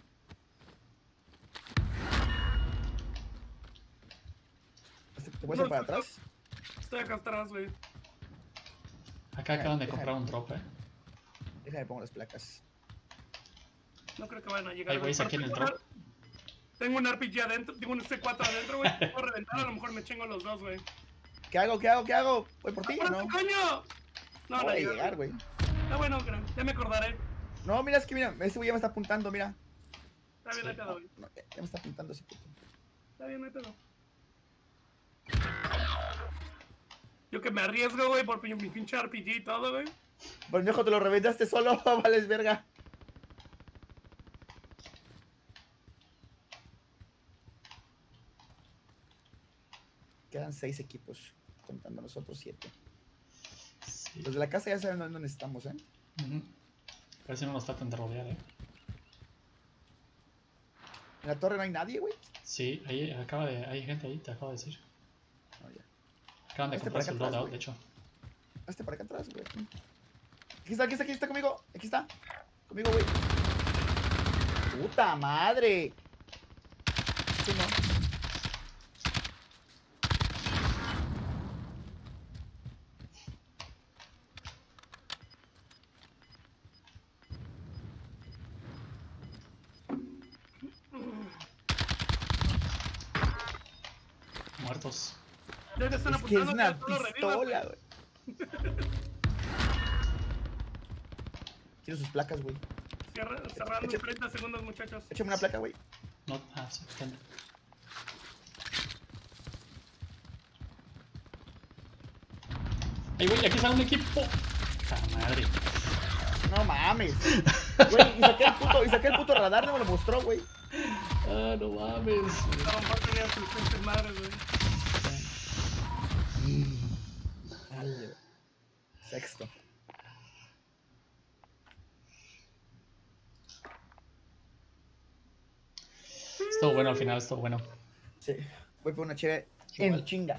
¿Te puedes ir para atrás? Estoy acá atrás, güey. Acá acaban de comprar un drop, Déjame pongo las placas. No creo que vayan a llegar. Hay güeyes güey. aquí en el Pero drop. tengo un RPG adentro, tengo un C4 adentro, güey. Puedo reventar, a lo mejor me chingo los dos, güey. ¿Qué hago? ¿Voy por ti o no? ¡Apúrate, coño! No, No no voy a llegar, llegar, güey. Está bueno, ya me acordaré. No, mira, es que mira, este güey ya me está apuntando, mira. Está bien, no hay pedo, güey. No, ya me está apuntando ese puto. Está bien, no hay pedo. Yo que me arriesgo, güey, por mi pinche RPG y todo, güey. Bermejo, te lo reventaste solo, vales verga. Quedan 6 equipos, contando nosotros 7. Sí. Los de la casa ya saben dónde estamos, Ujú. Parece que no nos tratan de rodear, En la torre no hay nadie, güey. Sí, ahí hay gente ahí, te acabo de decir. No, ya. Acaban de Este comprarse el para acá atrás, loadout, güey. de hecho. Hazte para acá atrás, güey. Aquí está conmigo. Aquí está. Conmigo, güey. ¡Puta madre! Sí, no. Muertos. Ya te están Es que es apuntando. una ya tú lo revivas, pistola, güey. Quiero sus placas, güey. Cerrando en 30 segundos, muchachos. Échame una placa, güey. No, sí, están. ¡Ey, güey! ¡Aquí sale un equipo! ¡Ah, madre! No mames. Güey, y saqué el puto radar, no me lo mostró, güey. Ah, no mames. A lo mejor tenía sus pinches madres, güey. Sexto. Estuvo bueno al final, estuvo bueno. Sí. Voy por una chévere Igual. en chinga.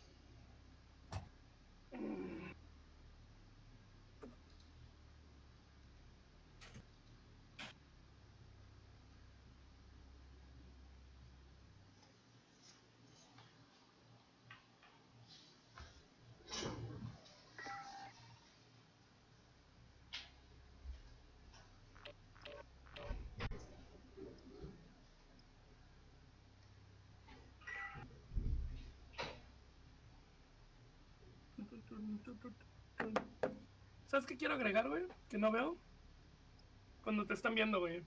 ¿Sabes qué quiero agregar, güey? Que no veo. Cuando te están viendo, güey.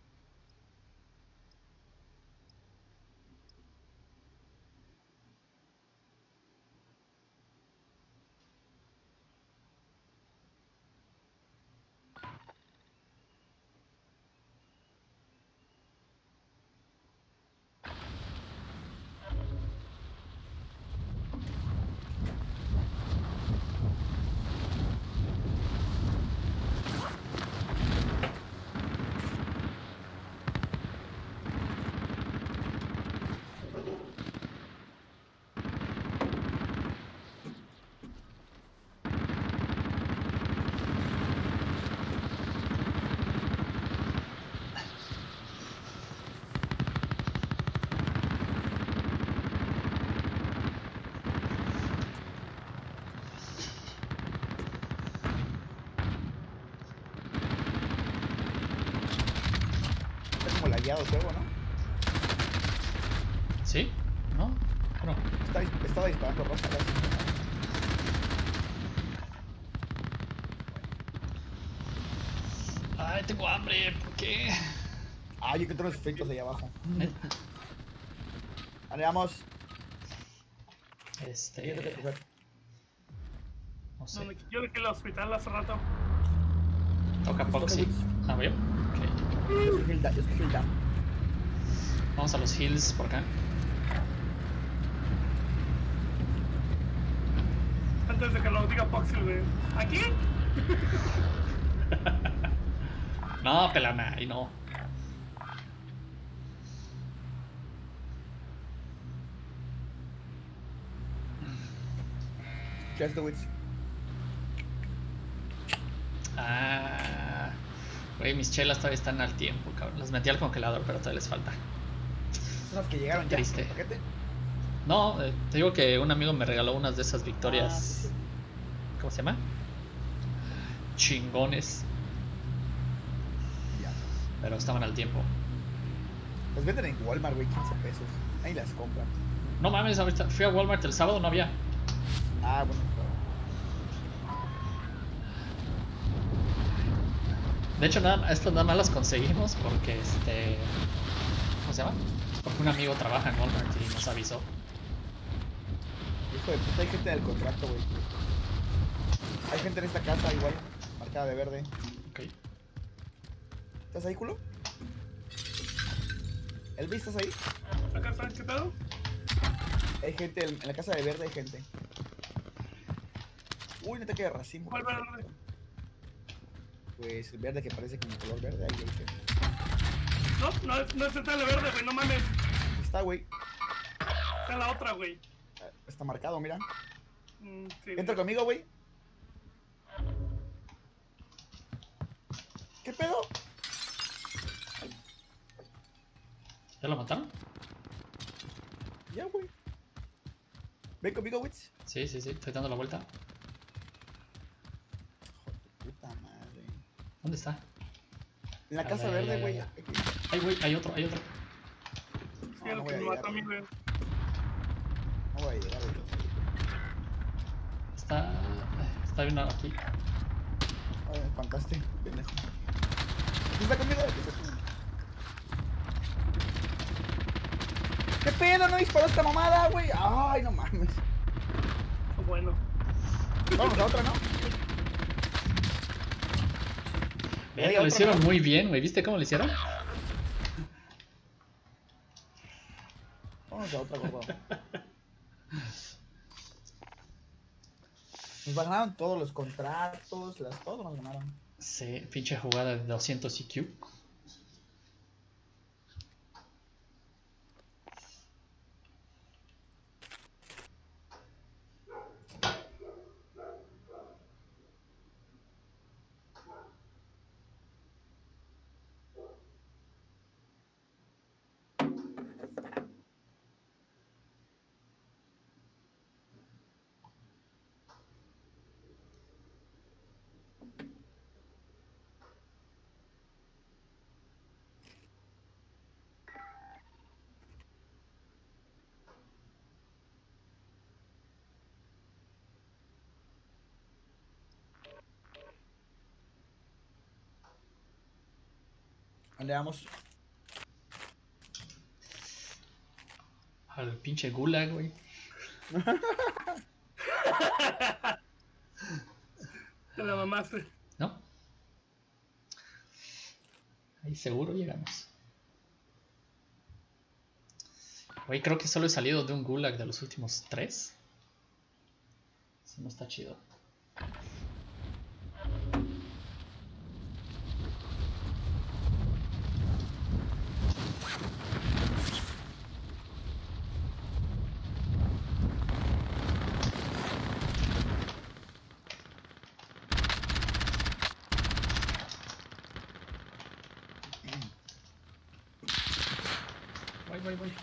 Está como lagueado el juego, ¿no? ¿Sí? ¿No? Bueno, Estaba disparando rosa casi. ay, tengo hambre, ¿por qué? Ah, yo encontré unos fritos ahí abajo. Neta. Vale, vamos. Este. Yo tengo que coger. No No, sé. yo dejé el hospital hace rato. Toca Poxy. Ah, ¿voy yo? Ok. Yo escogí el down. Vamos a los hills por acá. Antes de que lo diga Poxy, güey. ¿Aquí? No, pelana, ahí no. Just the wits. Ah. Güey, mis chelas todavía están al tiempo, cabrón. Las metí al congelador, pero todavía les falta. Son los que llegaron ya. Triste. ¿El paquete? No, te digo que un amigo me regaló unas de esas victorias. Ah, sí, sí. ¿Cómo se llama? Chingones. Ya. Pero estaban al tiempo. Las venden en Walmart, güey, 15 pesos. Ahí las compran. No mames, ahorita fui a Walmart el sábado, no había. Ah, bueno, claro. De hecho, estas nada más las conseguimos porque ¿cómo se llama? Porque un amigo trabaja en Walmart y nos avisó. Hijo de puta, hay gente del contrato, güey. Hay gente en esta casa igual, marcada de verde. Ok. ¿Estás ahí, culo? ¿Elvis, estás ahí? ¿Acá está? ¿Qué pedo? Hay gente en la casa de verde, hay gente. Uy, no te queda racimo. ¿Cuál verde? Pues el verde que parece como color verde, ahí hay gente. No es el tele verde, güey, no mames. Está, güey. Está en la otra, güey. Está marcado, mira. Sí, Entra conmigo, güey. ¿Qué pedo? ¿Ya lo mataron? Ya, güey. Ven conmigo, Witz. Sí, estoy dando la vuelta. Puta madre. ¿Dónde está? En la A casa ver, verde, ya, güey. ya. Ay, güey, hay otro. Sí, No, el no voy que a me llegar, mató a mí, güey. güey. No voy a llegar, güey. Está bien aquí. Ay, me espantaste, pendejo. ¿Está conmigo? ¿Qué pedo? ¿No disparó esta mamada, güey? Ay, no mames. Bueno. Vamos a otra, ¿no? Verga, lo hicieron muy bien, güey. ¿Viste cómo lo hicieron? Vamos a otra, gordo. Nos ganaron todos los contratos, todo nos ganaron. Sí, pinche jugada de 200 IQ. ¿Dónde vamos? Al pinche gulag, güey. Te la mamaste. ¿No? Ahí seguro llegamos. Güey, creo que solo he salido de un gulag de los últimos 3. Eso no está chido. Voy.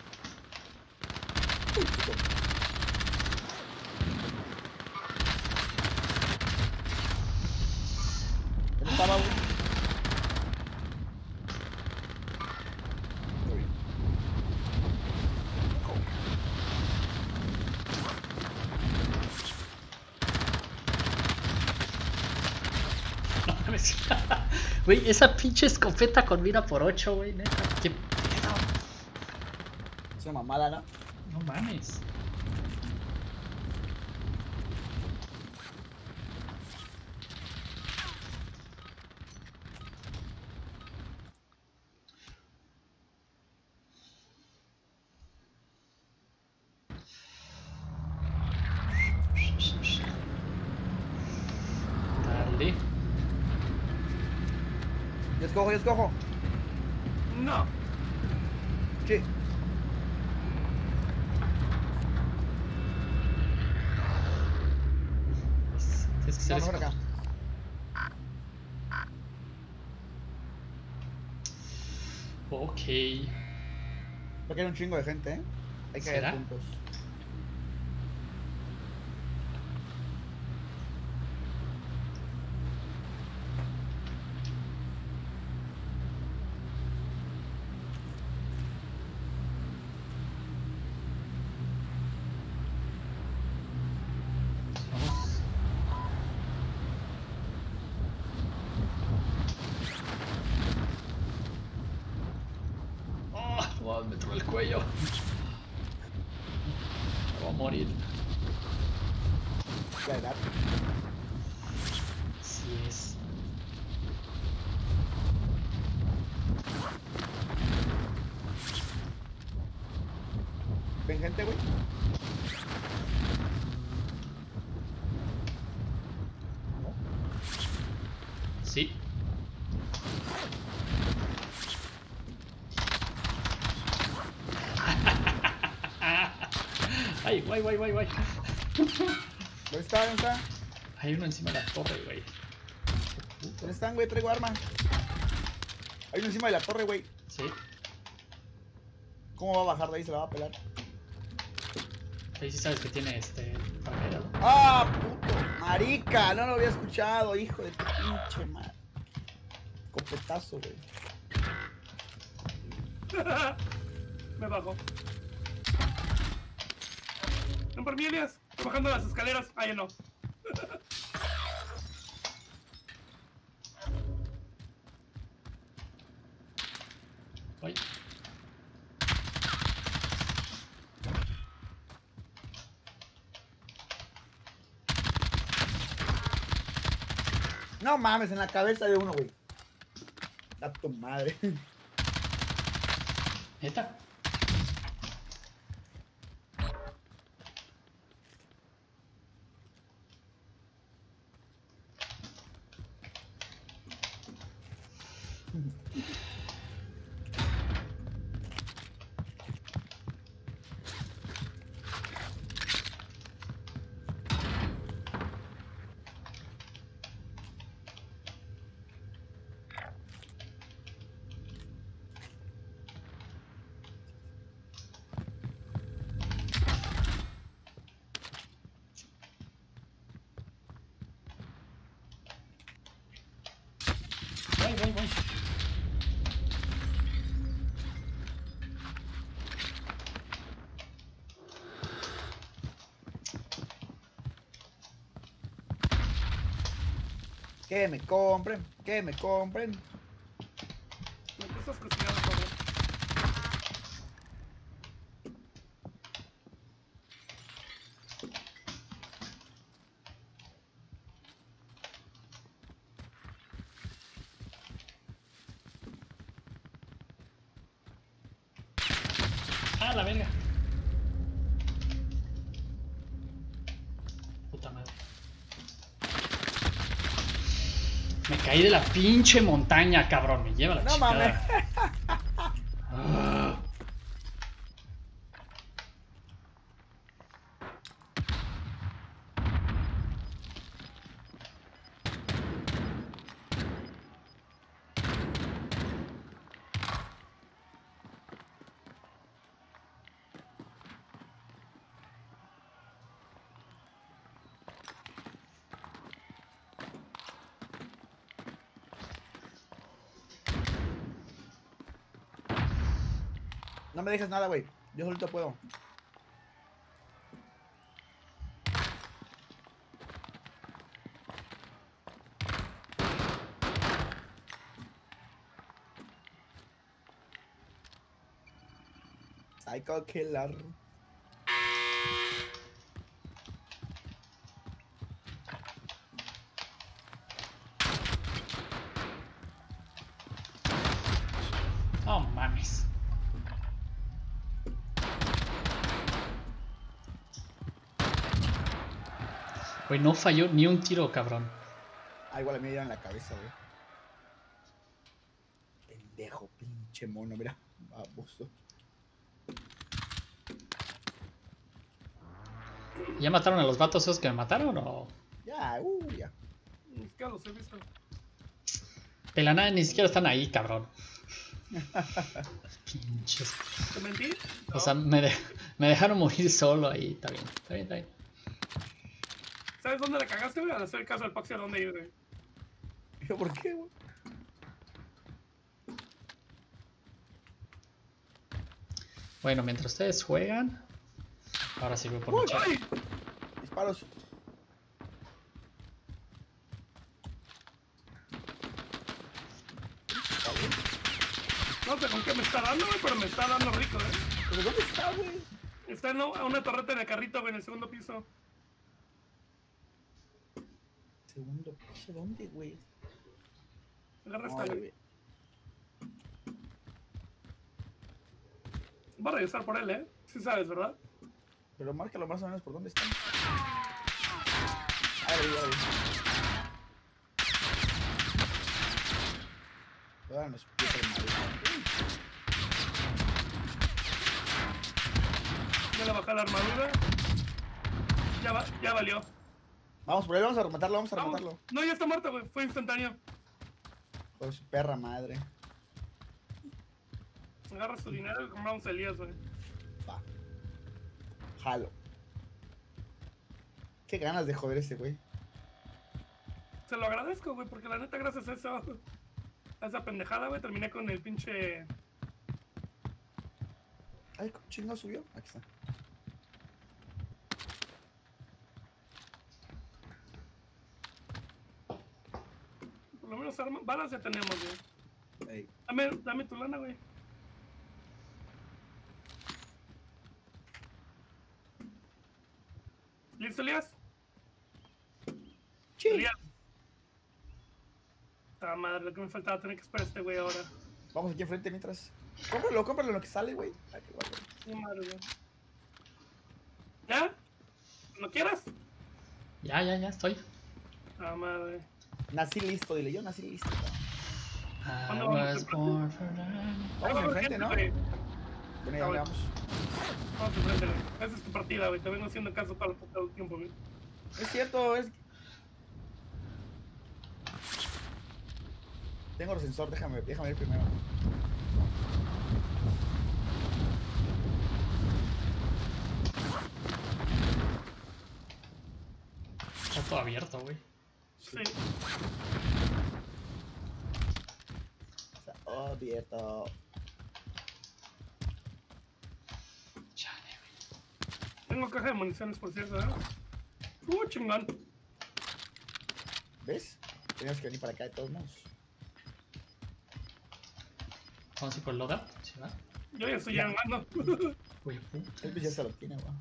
¿Dónde estaba, güey? No mames. Güey, esa pinche escopeta con mira por 8, güey, neta. ¿Qué pedo? Es una mamada, ¿no? No mames. Dale. Yo escojo. No. Sí. Tienes que ser Vamos por acá. Ok. Porque hay un chingo de gente, ¿eh? Hay que ¿Será? ir juntos. Vamos. Oh, me tró el cuello. Me voy a morir. La edad. Así es. ¿Ven gente, güey? Sí. Ay, guay. ¿Dónde está? Hay uno encima de la torre, güey. ¿Dónde están, güey? Traigo arma. Hay uno encima de la torre, güey. Sí. ¿Cómo va a bajar de ahí? Se la va a pelar. Ahí sí sabes que tiene paracaídas. ¡Ah, puto! ¡Marica! No lo había escuchado, hijo de tu pinche madre. Copetazo, güey. Me bajo. Ven por mí, Elias. Estoy bajando las escaleras. Ah, ya no. Ay. No mames, en la cabeza de uno, güey. A tu madre. ¿Neta? Voy. Que me compren, que me compren. ¿Me estás presionando, cabrón? Ah, la verga. Puta madre. Me caí de la pinche montaña, cabrón. Me lleva la No chingada. mames. Ah. No me dejes nada, güey. Yo solito puedo. Psycho Killer. No mames. Güey, no falló ni un tiro, cabrón. Ah, igual a mí me dieron en la cabeza, güey. Pendejo, pinche mono, mira. Baboso. ¿Ya mataron a los vatos esos que me mataron o...? Ya, ya. Es que los he visto. De la nada ni siquiera están ahí, cabrón. Pinches. ¿Te mentí? O sea, me dejaron morir solo ahí. Está bien, está bien, está bien. ¿Sabes dónde la cagaste, güey? Al hacer caso al Paxi a dónde ir, güey. Yo, ¿por qué, güey? Bueno, mientras ustedes juegan... Ahora sí voy por mi chat. ¡Ay! Disparos. No sé con qué me está dando, güey, pero me está dando rico, ¿Pero dónde está, güey? Está en una torreta en el carrito, güey, en el segundo piso. Segundo piso, ¿dónde, güey? Agarra No, esta, güey. Va a regresar por él, Sí sabes, ¿verdad? Pero márcalo más o menos por dónde está. Ahí, ahí. Ahora nos pica el marido. Ya le bajé la armadura. Ya valió. Vamos por él, vamos a rematarlo, vamos a Vamos. rematarlo. No, ya está muerto, güey. Fue instantáneo. Joder, su perra madre. Agarra su dinero y compramos Elías, güey. Va. Jalo. Qué ganas de joder ese güey. Se lo agradezco, güey, porque la neta, gracias a eso, a esa pendejada, güey, terminé con el pinche... Ay, ¿cómo chingado subió? Aquí está. Por lo menos balas ya tenemos, güey. Ey. Dame tu lana, güey. ¿Listo, Elías? Sí. Elías. Puta madre, lo que me faltaba tener que esperar a este güey ahora. Vamos aquí enfrente mientras. Cómpralo en lo que sale, güey. Ay, qué guay, güey. Sí, madre, güey. ¿Ya? ¿No quieras? Ya estoy. Ah, madre. Nací listo, dile. Yo nací listo. I ¿Cuándo vamos was a- born for that. Vamos enfrente, ¿no? güey. Bueno, ya vamos. Vamos enfrente, güey. Esa es tu partida, güey. Te vengo haciendo caso todo el tiempo, güey. Es cierto, es. Tengo el sensor, déjame ir primero. Está todo abierto, güey. Sí. Está abierto. Chale, güey. Tengo caja de municiones, por cierto, ¿eh? Chingón. ¿Ves? Tenías que venir para acá de todos modos. Vamos a ir por el loadout. ¿Sí va? Yo ya estoy llegando. Uy, puta. Él pues ya se lo tiene, güey.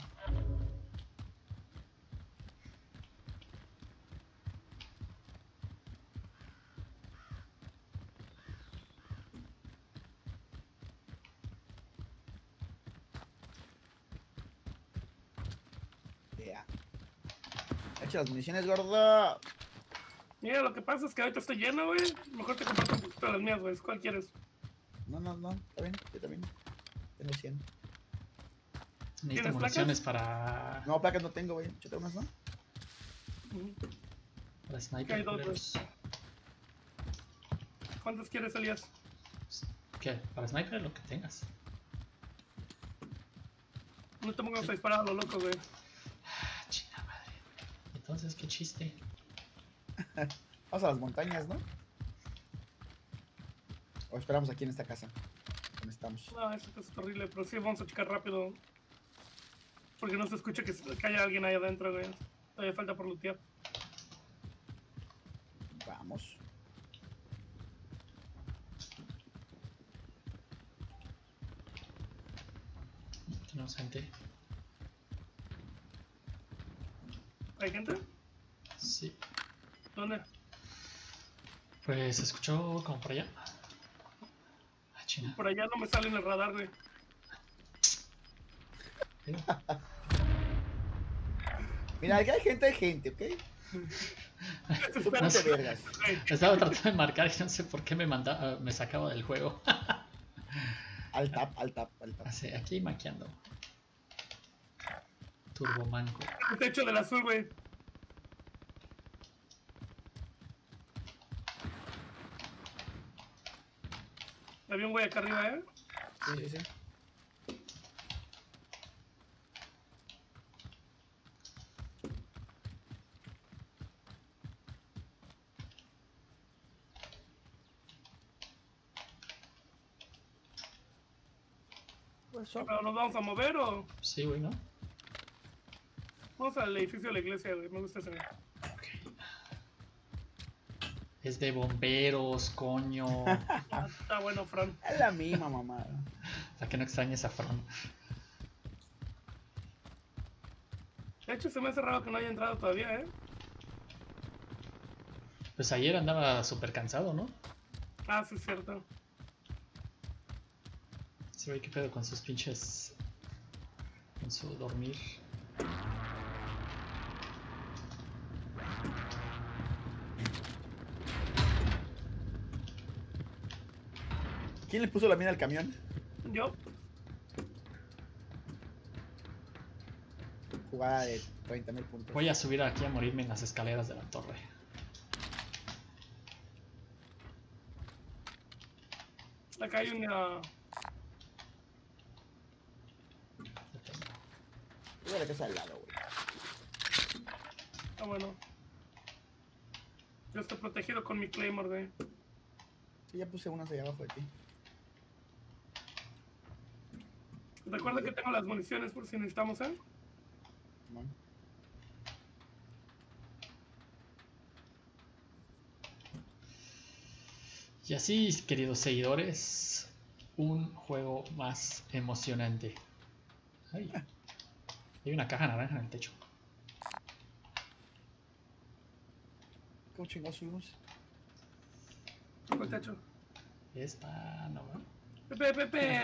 Ya. Echa las municiones, gordo. Mira, lo que pasa es que ahorita estoy lleno, güey. Mejor te comparto un poquito de las mías, güey. ¿Cuál quieres? No, está bien, yo también. Tengo 100. Necesito ¿Tienes municiones para No, placas no tengo, güey. Échate unas, ¿no? para Aquí hay sniper. dos, culeros. ¿Cuántas quieres, Elías? ¿Qué? Para sniper lo que tengas. No te pongas a disparar a lo loco, güey. Ah, chingada madre. Entonces, qué chiste. Vamos a las montañas, ¿no? O esperamos aquí en esta casa. Donde estamos. No, eso es horrible, pero sí vamos a checar rápido. Porque no se escucha que haya alguien ahí adentro, güey. Todavía falta por lootear. Vamos. Tenemos gente. ¿Hay gente? Sí. ¿Dónde? Pues se escuchó como por allá. Ah, China. Por allá no me sale en el radar, güey. Mira, aquí hay gente, ¿ok? Tú No sé. ponte vergas. Güey, Estaba tratando de marcar y no sé por qué me sacaba del juego. Al tap. Así, aquí maqueando. Turbomanco. el techo del azul, güey. Había un güey acá arriba, ¿eh? Sí. ¿Pero nos vamos a mover o...? Sí, güey, ¿no? Vamos al edificio de la iglesia, güey. Me gusta ese. Ok. Es de bomberos, coño. Ah, está bueno, Fran. Es la misma, mamá. Para que no extrañes a Fran. De hecho, se me hace raro que no haya entrado todavía, ¿eh? Pues ayer andaba súper cansado, ¿no? Ah, sí, es cierto. Se ve qué pedo con sus pinches. Con su dormir. ¿Quién le puso la mina al camión? Yo. Jugada de 30,000 puntos. Voy a subir aquí a morirme en las escaleras de la torre. Acá hay una... Ya tengo. Voy a la casa al lado, güey. Ah, bueno. Yo estoy protegido con mi Claymore, güey. Sí, ya puse unas allá abajo de ti. Recuerda que tengo las municiones por si necesitamos, ¿eh? ¿No? Y así, queridos seguidores, un juego más emocionante. Ay, hay una caja naranja en el techo. ¿Cómo chingados subimos? tocó el techo. Esta, no, ¿no? Pepe.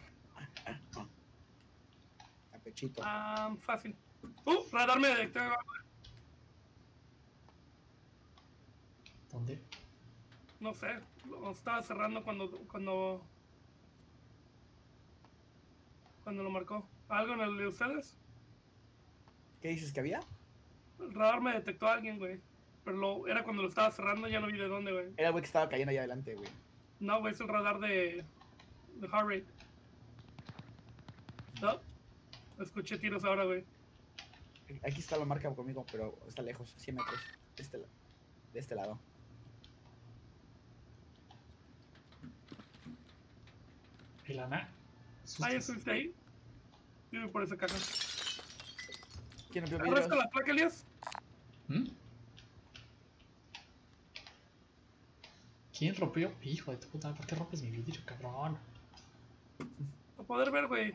A pechito. Fácil. Radar me detectó. ¿Dónde? No sé, lo estaba cerrando cuando lo marcó. ¿Algo en el de ustedes? ¿Qué dices que había? El radar me detectó a alguien, güey. Pero era cuando lo estaba cerrando, ya no vi de dónde, güey. Era el güey que estaba cayendo allá adelante, güey. No, güey, es el radar de heart rate. No, escuché tiros ahora, güey. Aquí está la marca conmigo, pero está lejos, 100 metros. De este lado. El Ana. Ah, ¿ya estuviste ahí? Yo voy por esa caja. ¿Quién rompió ¿Agarraste vidrios? la placa, Elías? ¿Mm? ¿Quién rompió? Hijo de tu puta, ¿por qué rompes mi vidrio, cabrón? Para poder ver, güey.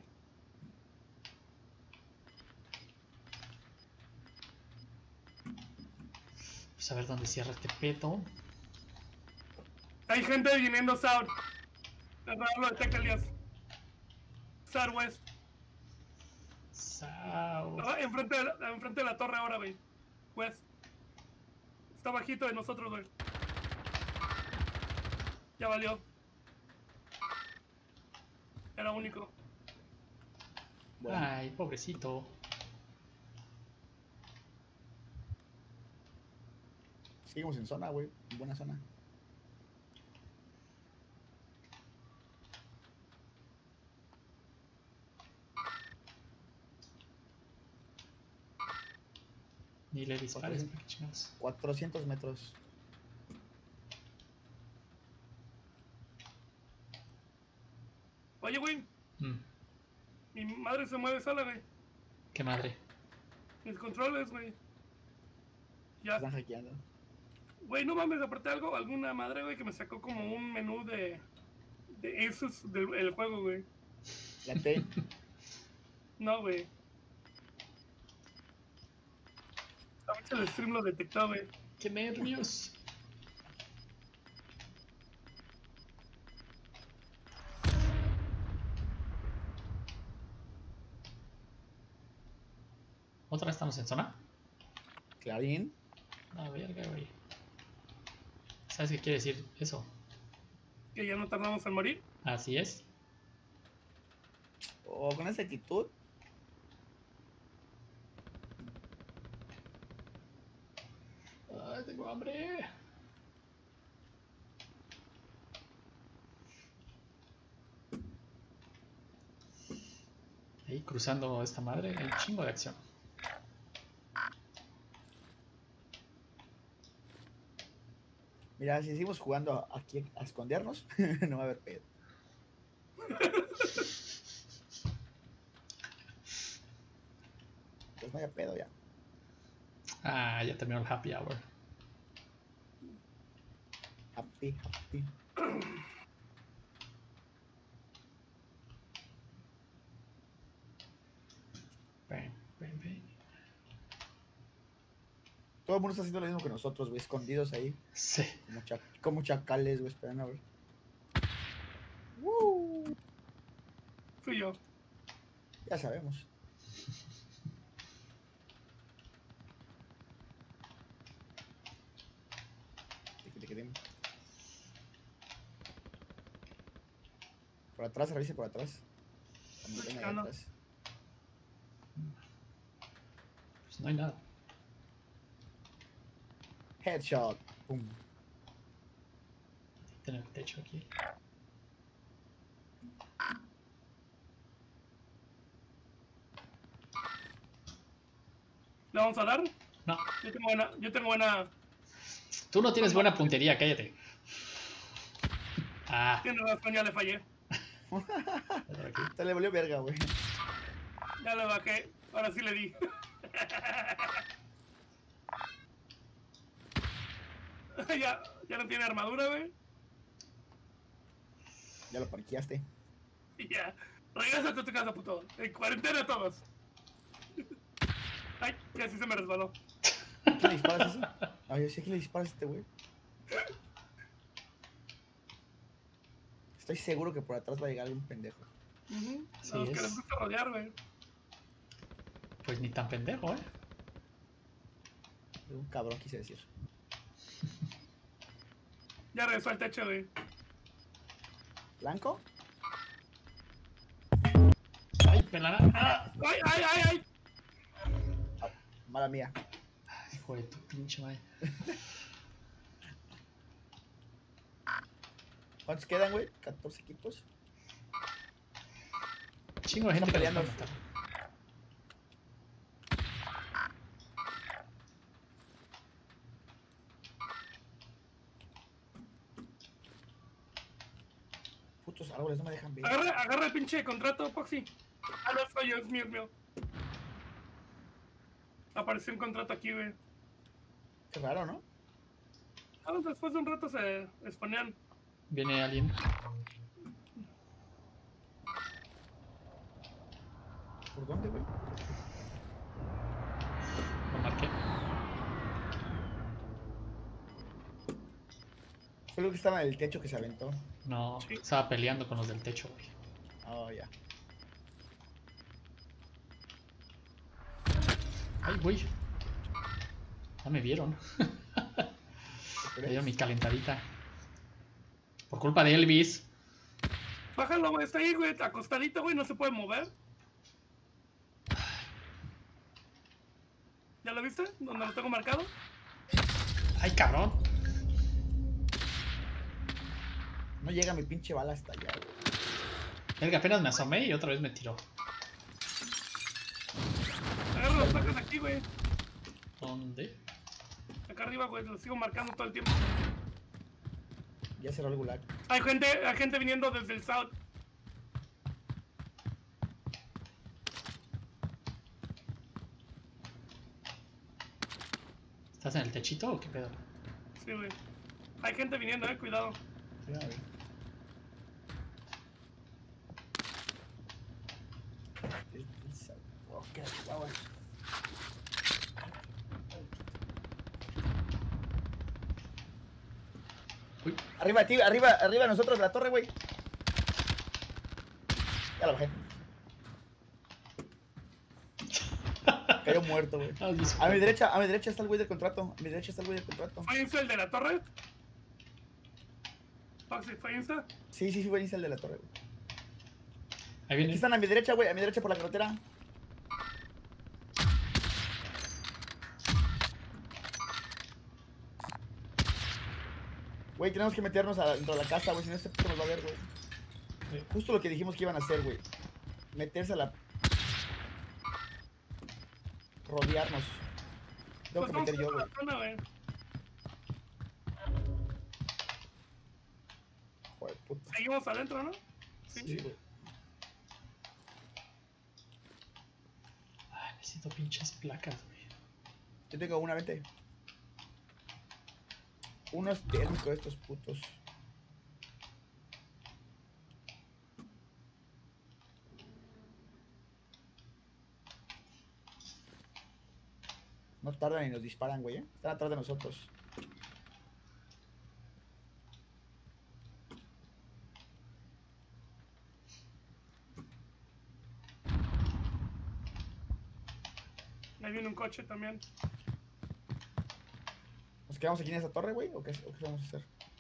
Pues a ver dónde cierra este peto. Hay gente viniendo south. El radar lo detecta, Elías. Southwest. South. Enfrente de la torre ahora, güey. West. Está bajito de nosotros, güey. Ya valió. Era único. Bueno, Ay, pobrecito. seguimos en zona, güey. En buena zona. Ni le dispares, ¿para qué chingados? 400 metros. Oye, güey. Mm, Mi madre se mueve sola, güey. qué madre. Mis controles, güey. Se Ya. están hackeando. Güey, no mames, apreté alguna madre, güey, que me sacó como un menú de Asus del juego, güey. La T. No, güey. Ahorita el stream lo detectó, güey. ¡Qué nervios! ¿Otra vez estamos en zona? Clarín. No, verga, güey. ¿Sabes qué quiere decir eso? Que ya no tardamos en morir. Así es. O con esa actitud. Ay, tengo hambre. Ahí cruzando esta madre, hay un chingo de acción. Mira, si seguimos jugando aquí a escondernos, no va a haber pedo. Pues no haya pedo ya. Ah, ya terminó el happy hour. Happy, happy. Bang, bang, bang. Todo el mundo está haciendo lo mismo que nosotros, güey, escondidos ahí. Sí. Como chacales, güey, esperando a ver. Fui yo. Ya sabemos. Tiquitín. Por atrás, revise por atrás. La montaña de checando. atrás. Pues no hay nada. Headshot. Pum. Tiene el techo aquí. ¿Le vamos a dar? No, Yo tengo buena. tú no tienes buena puntería, cállate. Ah, Tiene razón, ya le fallé. por aquí. Te le volvió verga, güey. Ya le bajé. Ahora sí le di. ya no tiene armadura, güey. Ya lo parqueaste. Y ya. Regrésate a tu casa, puto. En cuarentena todos. Ay, ya sí se me resbaló. ¿A quién le disparas ese? Ay, yo sé que le disparas a este güey. Estoy seguro que por atrás va a llegar algún pendejo. Así A los que es. les gusta rodear, güey. Pues ni tan pendejo, Un cabrón quise decir. Ya regresó al techo, güey. ¿Blanco? Ay, pelada. ¡Ah! ¡Ay, ay, ay, ay! Mala mía. Hijo de tu pinche madre. ¿Cuántos quedan, güey? 14 equipos. Chingo de gente Están que los peleando. va a matar. Putos árboles no me dejan ver. Agarra el pinche contrato, Poxy. Ah, no, soy yo, es mío, es mío. Apareció un contrato aquí, güey. Qué raro, ¿no? Ah, después de un rato se exponían. Viene alguien. ¿Por dónde, güey? Lo marqué. Fue lo que estaba en el techo que se aventó. No, Sí. estaba peleando con los del techo, güey. Oh, ya. Ay, güey. Ya me vieron. Me dieron mi calentadita. Por culpa de Elvis. Bájalo, güey, está ahí, güey, acostadito, güey, no se puede mover. ¿Ya lo viste? ¿Dónde lo tengo marcado? Ay, cabrón. No llega mi pinche bala hasta allá, güey. Es que apenas me asomé y otra vez me tiró. Agarra las placas aquí, güey. ¿Dónde? Acá arriba, güey, lo sigo marcando todo el tiempo. Ya cerró el gulag. Hay gente viniendo desde el south. ¿Estás en el techito o qué pedo? Sí, güey. Hay gente viniendo, cuidado. Ya, güey. Ok, vamos. Uy, Arriba de ti, arriba de nosotros, de la torre, güey. Ya lo bajé. Cayó muerto, güey. ah, disculpa. A mi derecha está el güey del contrato. A mi derecha está el güey del contrato. ¿Fue Insta el de la torre? Foxy, ¿fue Insta? Sí, fue el de la torre, güey. Ahí Aquí viene. están a mi derecha, güey, a mi derecha por la carretera. Güey, tenemos que meternos dentro de la casa, güey, si no este puto nos va a ver, güey. Justo lo que dijimos que iban a hacer, güey. Meterse a la... Rodearnos. Tengo Pues que vamos meter yo, a güey. la zona, güey. Joder, puta. Seguimos adentro, ¿no? Sí, güey. Ay, necesito pinches placas, güey. Yo tengo una, vente. Uno es térmico de estos putos. No tardan y nos disparan, güey, ¿eh? Están atrás de nosotros. Ahí viene un coche también. ¿Nos quedamos aquí en esa torre, güey? ¿O qué vamos a hacer?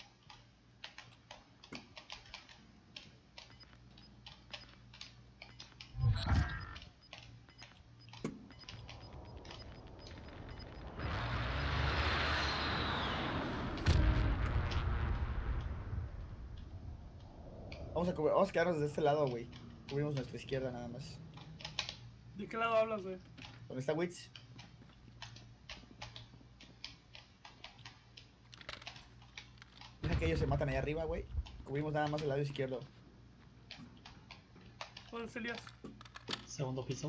Vamos a quedarnos de este lado, güey. Cubrimos nuestra izquierda nada más. ¿De qué lado hablas, güey? ¿Dónde está Witz? Deja que ellos se matan allá arriba, güey. Cubrimos nada más el lado izquierdo. ¿Dónde es Elías? Segundo piso.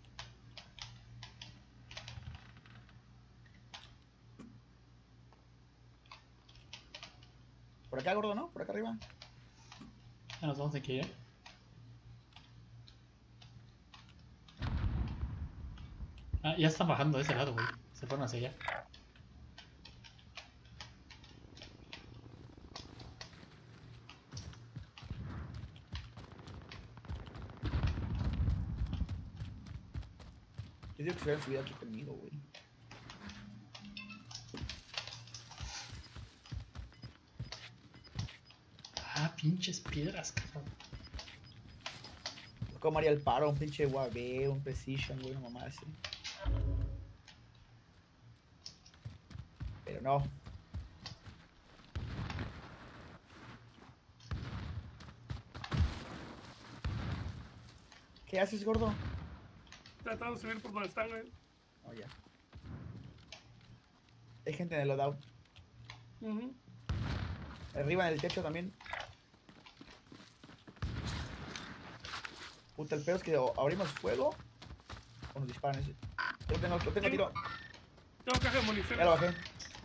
Por acá, gordo, ¿no? Por acá arriba. Ya nos vamos a que ir. Ah, ya están bajando de ese lado, güey. Se fueron hacia allá. Yo digo que se hubieran subido aquí conmigo, güey. Ah, pinches piedras, cabrón. Como haría el paro, un pinche UAV, un Precision, güey, una mamá así. Pero no. ¿Qué haces, gordo? Tratando de subir por donde están, güey. Oh, ya. Hay gente en el loadout. Arriba en el techo también. Puta, el pedo es que o abrimos fuego o nos disparan ese. Yo tengo tiro. Tengo caja de munición. Ya lo bajé.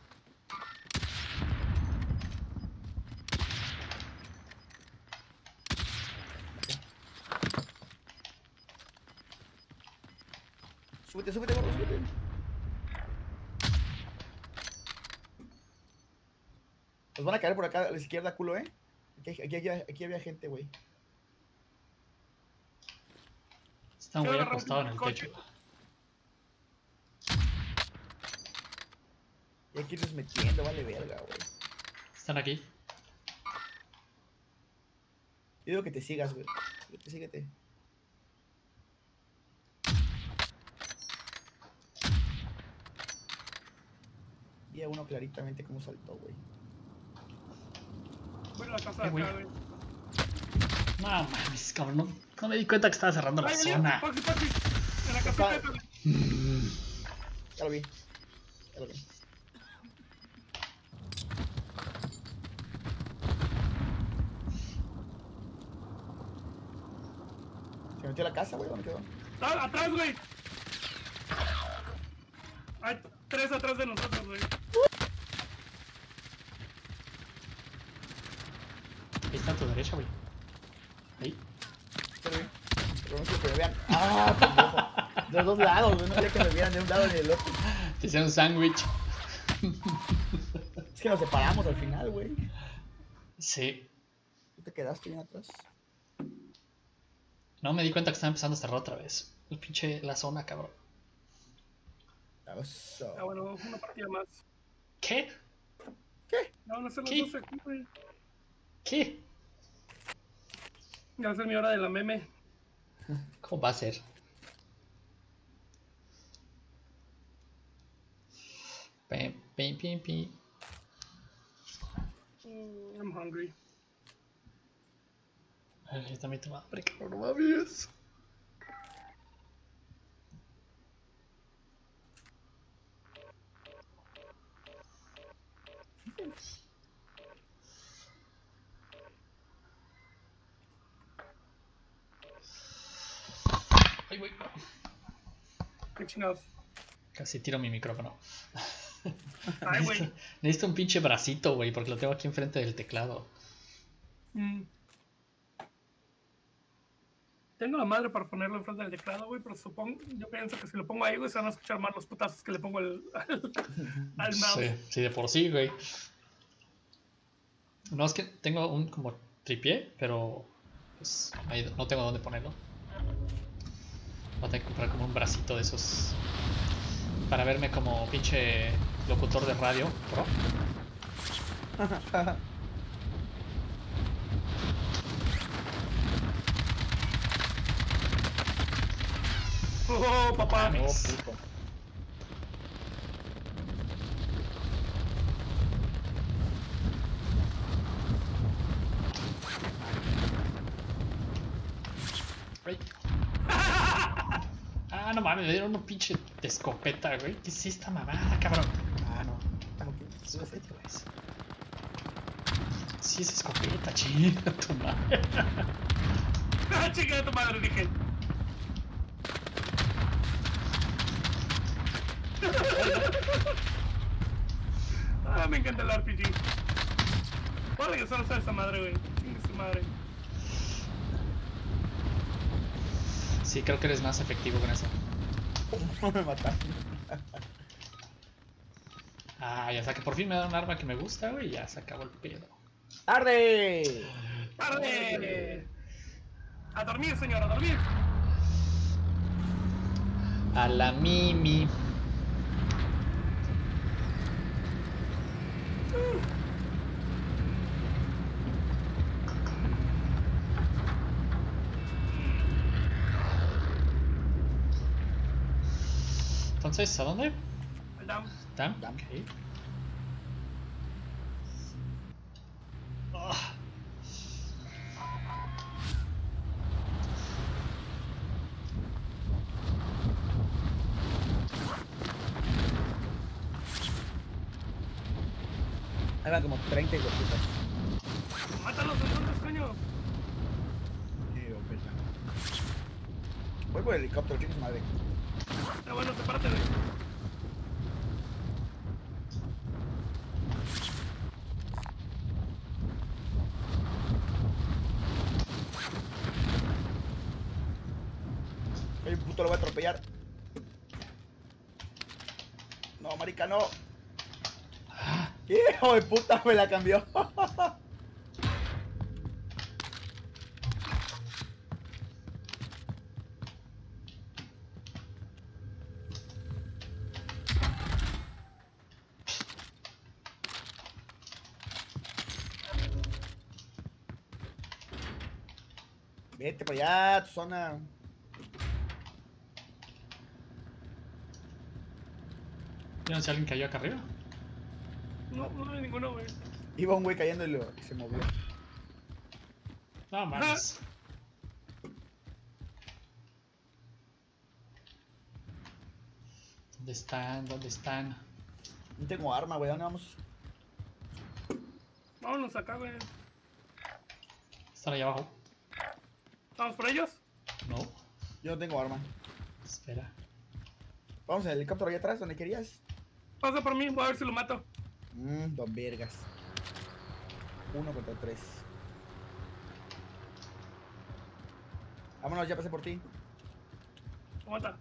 Súbete, súbete, gordo, súbete. Nos van a caer por acá a la izquierda, culo, Aquí había gente, güey. Está muy acostado en el techo. Y aquí irnos metiendo, vale verga, güey. Están aquí. Yo digo que te sigas, güey. Síguete. Vi a uno claritamente cómo saltó, güey. Voy a la casa de güey. acá, güey. No mames, cabrón. No me di cuenta que estaba cerrando la Ay, zona. Paxi. En la casita esta, güey. Ya lo vi. Ya lo vi. ¿Se metió a la casa, güey? ¿Dónde quedó? ¡Ah, atrás, güey! Hay 3 atrás de nosotros, güey. Ahí está a tu derecha, güey. Ahí. Ya lo vi. Pero no quiero que me vean. ¡Ah, pendejo! De los dos lados, güey. No quería que me vieran de un lado ni del otro. Te hicieron un sándwich. Es que nos separamos al final, güey. Sí. Tú te quedaste bien atrás. No me di cuenta que estaba empezando a cerrar otra vez. El pinche la zona, cabrón. Eso. Ah, bueno, una partida más. ¿Qué? Ya van a ser las ¿Qué? 12 aquí, güey. ¿Qué? Ya va a ser mi hora de la meme. ¿Cómo va a ser? Pim, pim, pim, pim. I'm hungry. Ay, yo también tengo hambre, cabrón, no mames. Ay, güey. Qué chingados. Casi tiro mi micrófono. Ay, güey. Necesito un pinche bracito, güey, porque lo tengo aquí enfrente del teclado. Tengo la madre para ponerlo enfrente del teclado, güey, pero yo pienso que si lo pongo ahí, güey, se van a escuchar más los putazos que le pongo al mouse. Sí, sí, de por sí, güey. No, es que tengo un como tripié, pero pues ahí no tengo dónde ponerlo. Voy a tener que comprar como un bracito de esos para verme como pinche locutor de radio, pro. Oh, papá. No, Mames. puto. Ay. Ah, no mames, me dieron una pinche de escopeta, güey. ¿Qué es esta mamada, cabrón? Ah, no. Ok, Eso es esto, es. Sí, es escopeta, chinga tu madre. Ah, chica de tu madre, dije. Ah, me encanta el RPG. Vale, que solo sabe esa madre, güey. Chingue su madre. Sí, creo que eres más efectivo con eso. Me mataron. Ah, ya sea que por fin me da un arma que me gusta, güey, y ya se acabó el pedo. ¡Arde! ¡Tarde! A dormir, señor, a dormir. A la Mimi. Entonces, ¿a dónde? Al dam. ¿Dam? Dam. Ok. Ah. Ahí van como 30 hijueputas. Mátalos entonces, coño. Voy por el helicóptero, chicos, madre. Está bueno, sepárate, güey. El puto lo voy a atropellar. No, marica, no. Hijo de puta, me la cambió. Vete para allá, tu zona. Yo no sé, alguien cayó acá arriba. No, no hay ninguno, güey. Iba un güey cayendo y se movió. No mames. ¿Dónde están? ¿Dónde están? No tengo arma, güey. ¿Dónde vamos? Vámonos acá, güey. Están allá abajo. ¿Vamos por ellos? No. Yo no tengo arma. Espera. Vamos al helicóptero allá atrás, donde querías. Pasa por mí, voy a ver si lo mato. Don vergas. 1 contra 3. Vámonos, ya pasé por ti. Aguanta.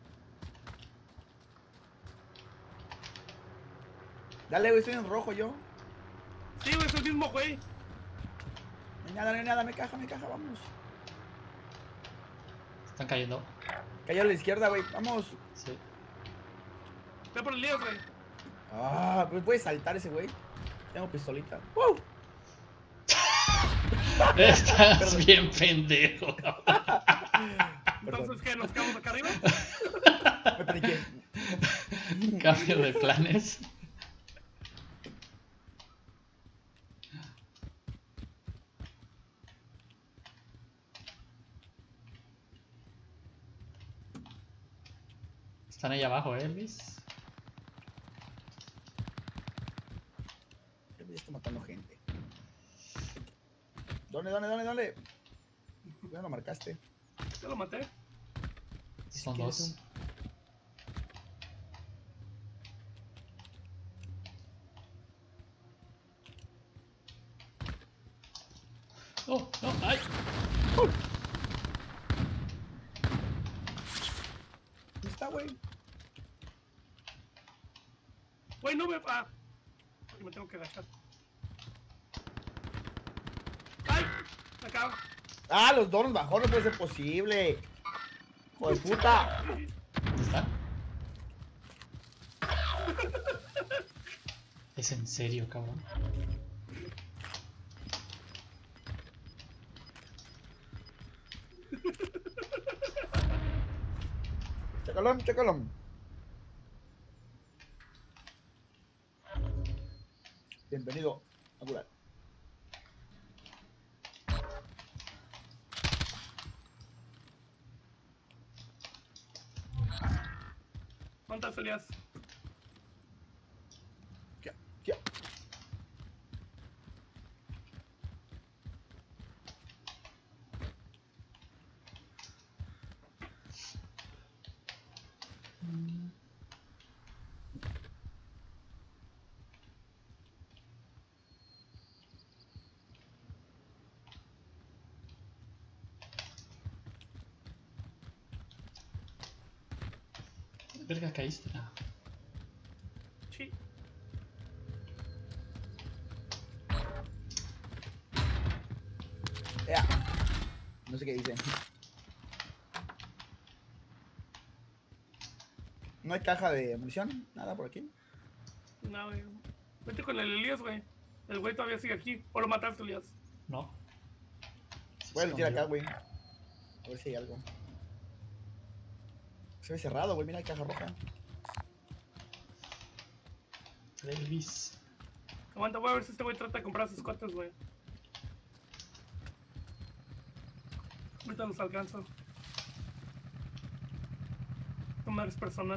Dale, güey, estoy en rojo yo. Sí, güey, es el mismo, güey. No hay nada, me caja, vamos. Están cayendo. Cayó a la izquierda, güey, vamos. Sí. Ve por el lío, güey. Ah, pues puede saltar ese güey. Tengo pistolita. ¡Wow! Estás Perdón. bien pendejo. Entonces, ¿qué? ¿Nos quedamos acá arriba? Me paniqué. Cambio de planes. Están ahí abajo, Elvis. Ya está matando gente. ¿Dónde? Ya lo marcaste. Ya lo maté. Son ¿Quién es dos. Oh, no, ay. ¿Dónde está, güey? Güey, no me... Ah. Porque me tengo que agachar. ¡Ay! Me cago. Ah, los donos bajó, no puede ser posible. Hijo de puta. ¿Dónde está? Es en serio, cabrón. Chécalo. Bienvenido a Gulag. ¿Cuántas Elías? Ya. Verga, caíste. Ah. Sí. Ya. No sé qué dice. No hay caja de munición, nada por aquí. No, güey. Vete con el Elías, güey. El güey todavía sigue aquí. O lo mataste, Elías. No. Voy a tirar acá, Escondió. güey. A ver si hay algo. Se ve cerrado, güey. Mira, hay caja roja. Elvis. Aguanta, voy a ver si este güey trata de comprar sus cuates, güey. Ahorita los alcanzo. Tu madre es personal.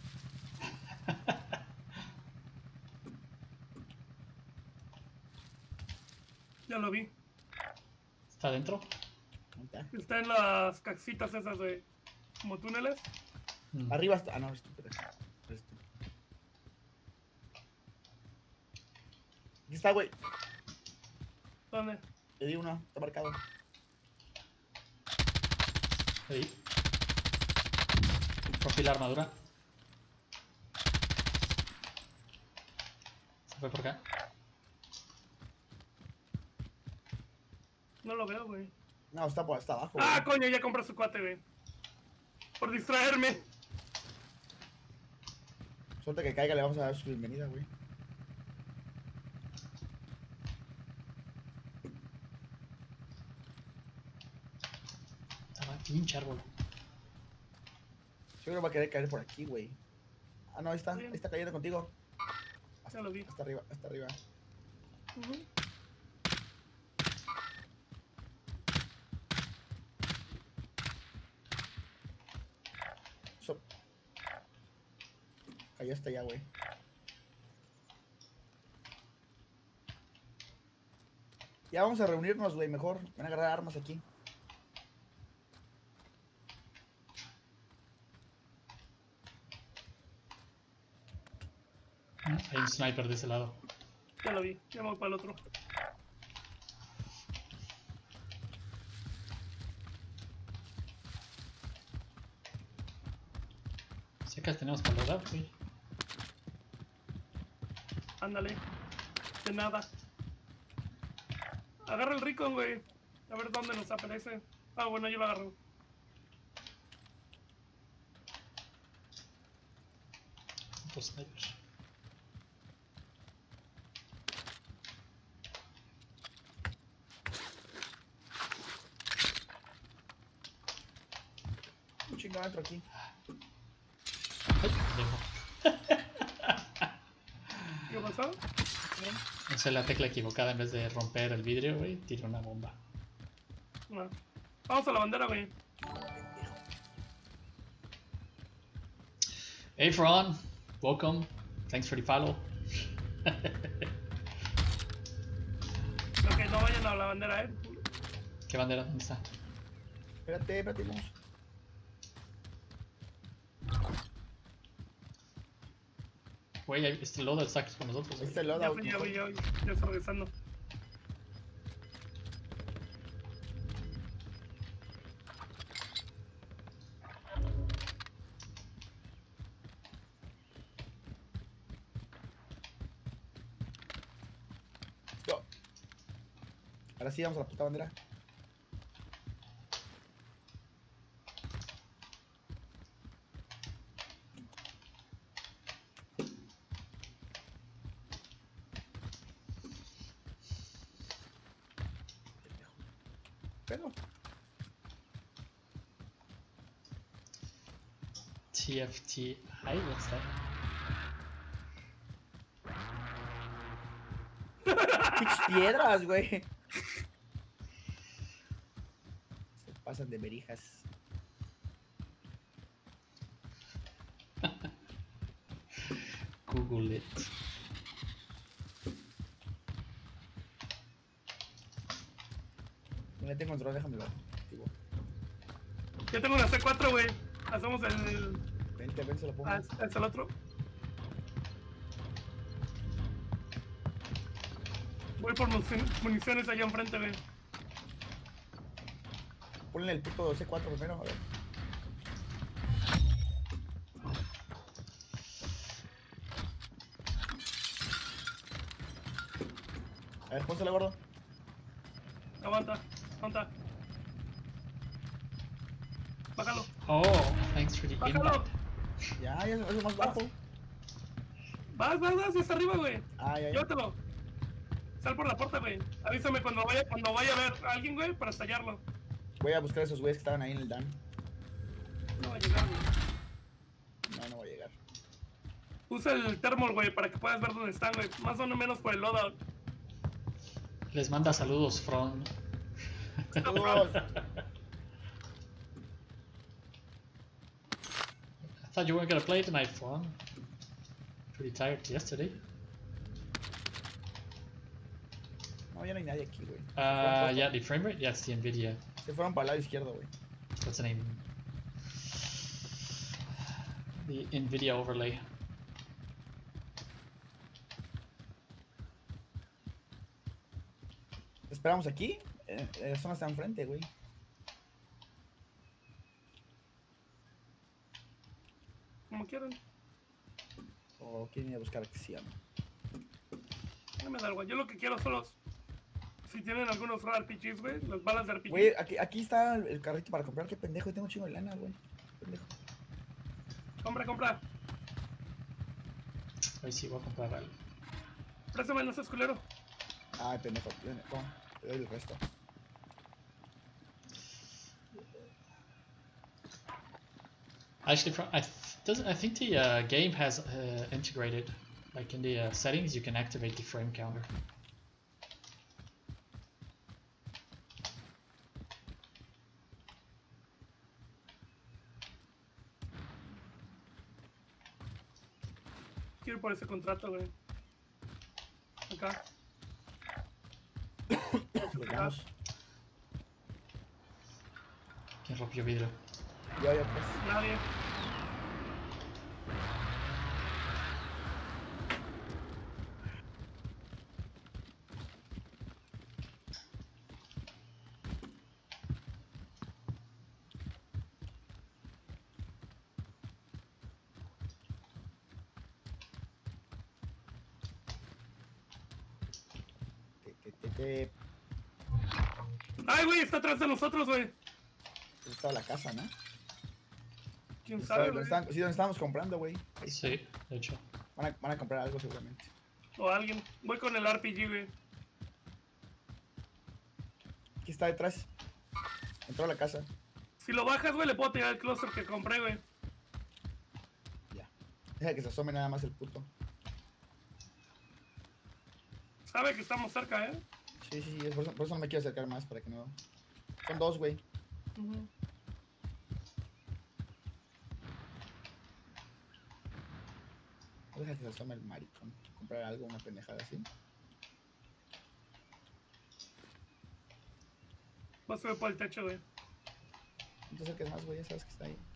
Ya lo vi. ¿Está adentro? ¿Dónde está? Está en las casitas esas de... como túneles. Mm. Arriba está. Ah, no, esto, esto. Aquí está, güey. ¿Dónde? Le di uno, está marcado. Ahí. Rompí la armadura. Se fue por acá. No lo veo, güey. No, está abajo. Ah, güey. coño, ya compró su cuate, güey. Por distraerme. Suerte que caiga, le vamos a dar su bienvenida, güey. Estaba pinche árbol. Seguro va a querer caer por aquí, güey. Ah, no, ahí está. Bien. Ahí está cayendo contigo. Ya lo vi. Hasta arriba, hasta arriba. Ujú. So- Cayó hasta allá, güey. Ya vamos a reunirnos, güey, mejor. Van a agarrar armas aquí. Hay un sniper de ese lado. Ya lo vi. Ya me voy para el otro. Secas tenemos para lograr, güey. Ándale. De nada. Agarra el rico, güey. A ver dónde nos aparece. Ah, bueno, yo lo agarro. Otro sniper. Un chingado adentro aquí. Ay, pendejo. ¿Qué pasó? Usé la tecla equivocada en vez de romper el vidrio, güey. Tiré una bomba. No. Vamos a la bandera, güey. Hey, Fron. Welcome. Thanks for the follow. Ok, no vayan a la bandera, ¿Qué bandera? ¿Dónde está? Espérate, vamos. Güey, este loader está aquí con nosotros. güey. Este Ya loadout. fui, ya mejor. vi, ya vi. Ya estoy regresando. Yo. Ahora sí, vamos a la puta bandera. Pero, TFT. Ay, what's that? pinches piedras, güey. Se pasan de verijas. Google it. No le tengo control, déjamelo. Activo. Ya tengo una C4, güey. Hacemos el... Vente, ven, se lo pongo. Ah, es el otro. Voy por municiones allá enfrente, güey. Ponle el puto C4 primero, a ver. A ver, pónselo, gordo. Aguanta, aguanta. Bájalo, Oh, thanks for the bájalo. invite. Ya, es más bajo. Vas, ya está arriba, güey. Ah, ya. Llévatelo. Sal por la puerta, güey. Avísame cuando vaya a ver a alguien, güey, para estallarlo. Voy a buscar a esos güeyes que estaban ahí en el Dan. No va a llegar, güey. No voy a llegar. Usa el thermal, güey, para que puedas ver dónde están, güey. Más o menos por el loadout. Les manda saludos, From. Saludos. I thought you weren't gonna play tonight, From. Pretty tired yesterday. No, ya no hay nadie aquí, güey. Yeah, the frame rate? Yeah, it's the Nvidia. Se fueron para el lado izquierdo, güey. What's the name? The Nvidia overlay. Esperamos aquí. La zona está enfrente, güey. Como quieran. O quieren ir a buscar que sí, ¿no? No me da igual. Yo lo que quiero son los... Si tienen algunos RPGs, güey, las balas de RPG. Güey, aquí está el carrito para comprar. Qué pendejo, tengo un chingo de lana, güey. Pendejo. Compra. Ahí sí voy a comprar algo. Préstame, no seas culero. Ay, pendejo. Toma, te doy el resto. Actually, I think the game has integrated, like in the settings, you can activate the frame counter. Quiero ir por ese contrato, güey. Acá. Llegamos. ¿Quién rompió vidrio? Ya, pues. Nadie. Ay, güey, está atrás de nosotros, güey. Estaba la casa, ¿no? ¿Quién sabe, ¿Dónde güey? sí, donde estábamos comprando, güey. Sí, de hecho. Van a comprar algo seguramente. O alguien. Voy con el RPG, güey. Aquí está detrás. Entró a la casa. Si lo bajas, güey, le puedo tirar el cluster que compré, güey. Ya. Deja que se asome nada más el puto. Sabe que estamos cerca, ¿eh? Sí, por eso no me quiero acercar más, para que no... Son dos, güey. Deja que se asome el maricón. Comprar algo, una pendejada así. Va a subir por el techo, güey. No te acerques más, güey, ya sabes que está ahí.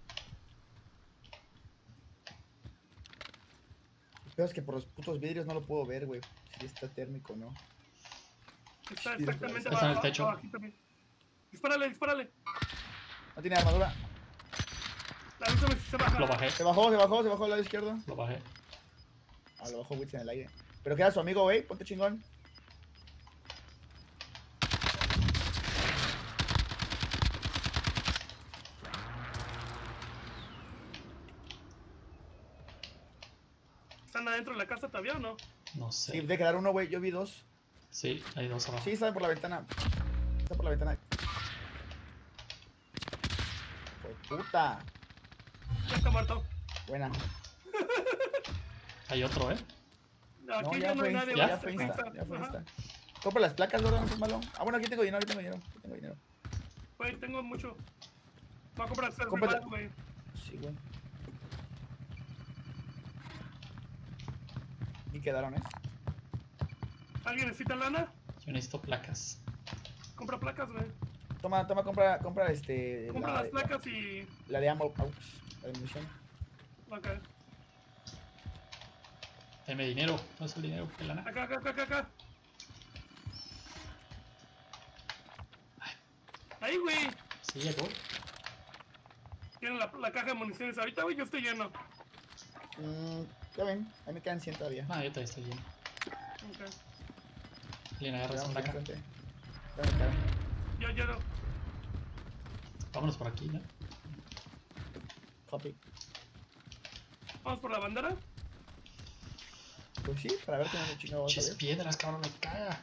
El peor es que por los putos vidrios no lo puedo ver, güey. Si está térmico o no. Está exactamente Está en el techo. abajito, güey. Dispárale. No tiene armadura. Avísame si se baja. Lo bajé, Se bajó al lado izquierdo. lo bajé. Ah, lo bajó Witz en el aire. Pero queda su amigo, güey. Ponte chingón. ¿Están adentro de la casa todavía o no? No Sí, sé. debe quedar uno, güey. Yo vi dos. Sí, hay dos abajo. Sí, están por la ventana. Está por la ventana. Por puta. Ya está muerto. Buena. Hay otro, ¿eh? Aquí No, ya no hay nadie. ya güey. fue insta. Ajá. Ya fue insta. Compra las placas, gordo, no seas malo. Ah, bueno, aquí tengo dinero. Güey, tengo mucho. Voy a comprar Cómprate. server, güey. Sí, güey. Y quedaron, ¿eh? ¿Alguien necesita lana? Yo necesito placas. Compra placas, güey. Toma, compra Compra la, las placas y... la de ammo, la de munición. Ok. Dame dinero. ¿Dónde es el dinero? ¿Qué lana? Acá. Ahí, güey. Sí, llegó. Tienen la caja de municiones. Ahorita, güey, yo estoy lleno. Ya ven, ahí me quedan 100 todavía. Ah, yo todavía estoy lleno. Ok. Alguien agarra esa Vamos, placa. enfrente. Espérame. Yo lleno. Vámonos por aquí, ¿no? Copy. Vamos por la bandera. Pues sí, para ver qué no chingado vas a Pinches ver. piedras, cabrón, me caga.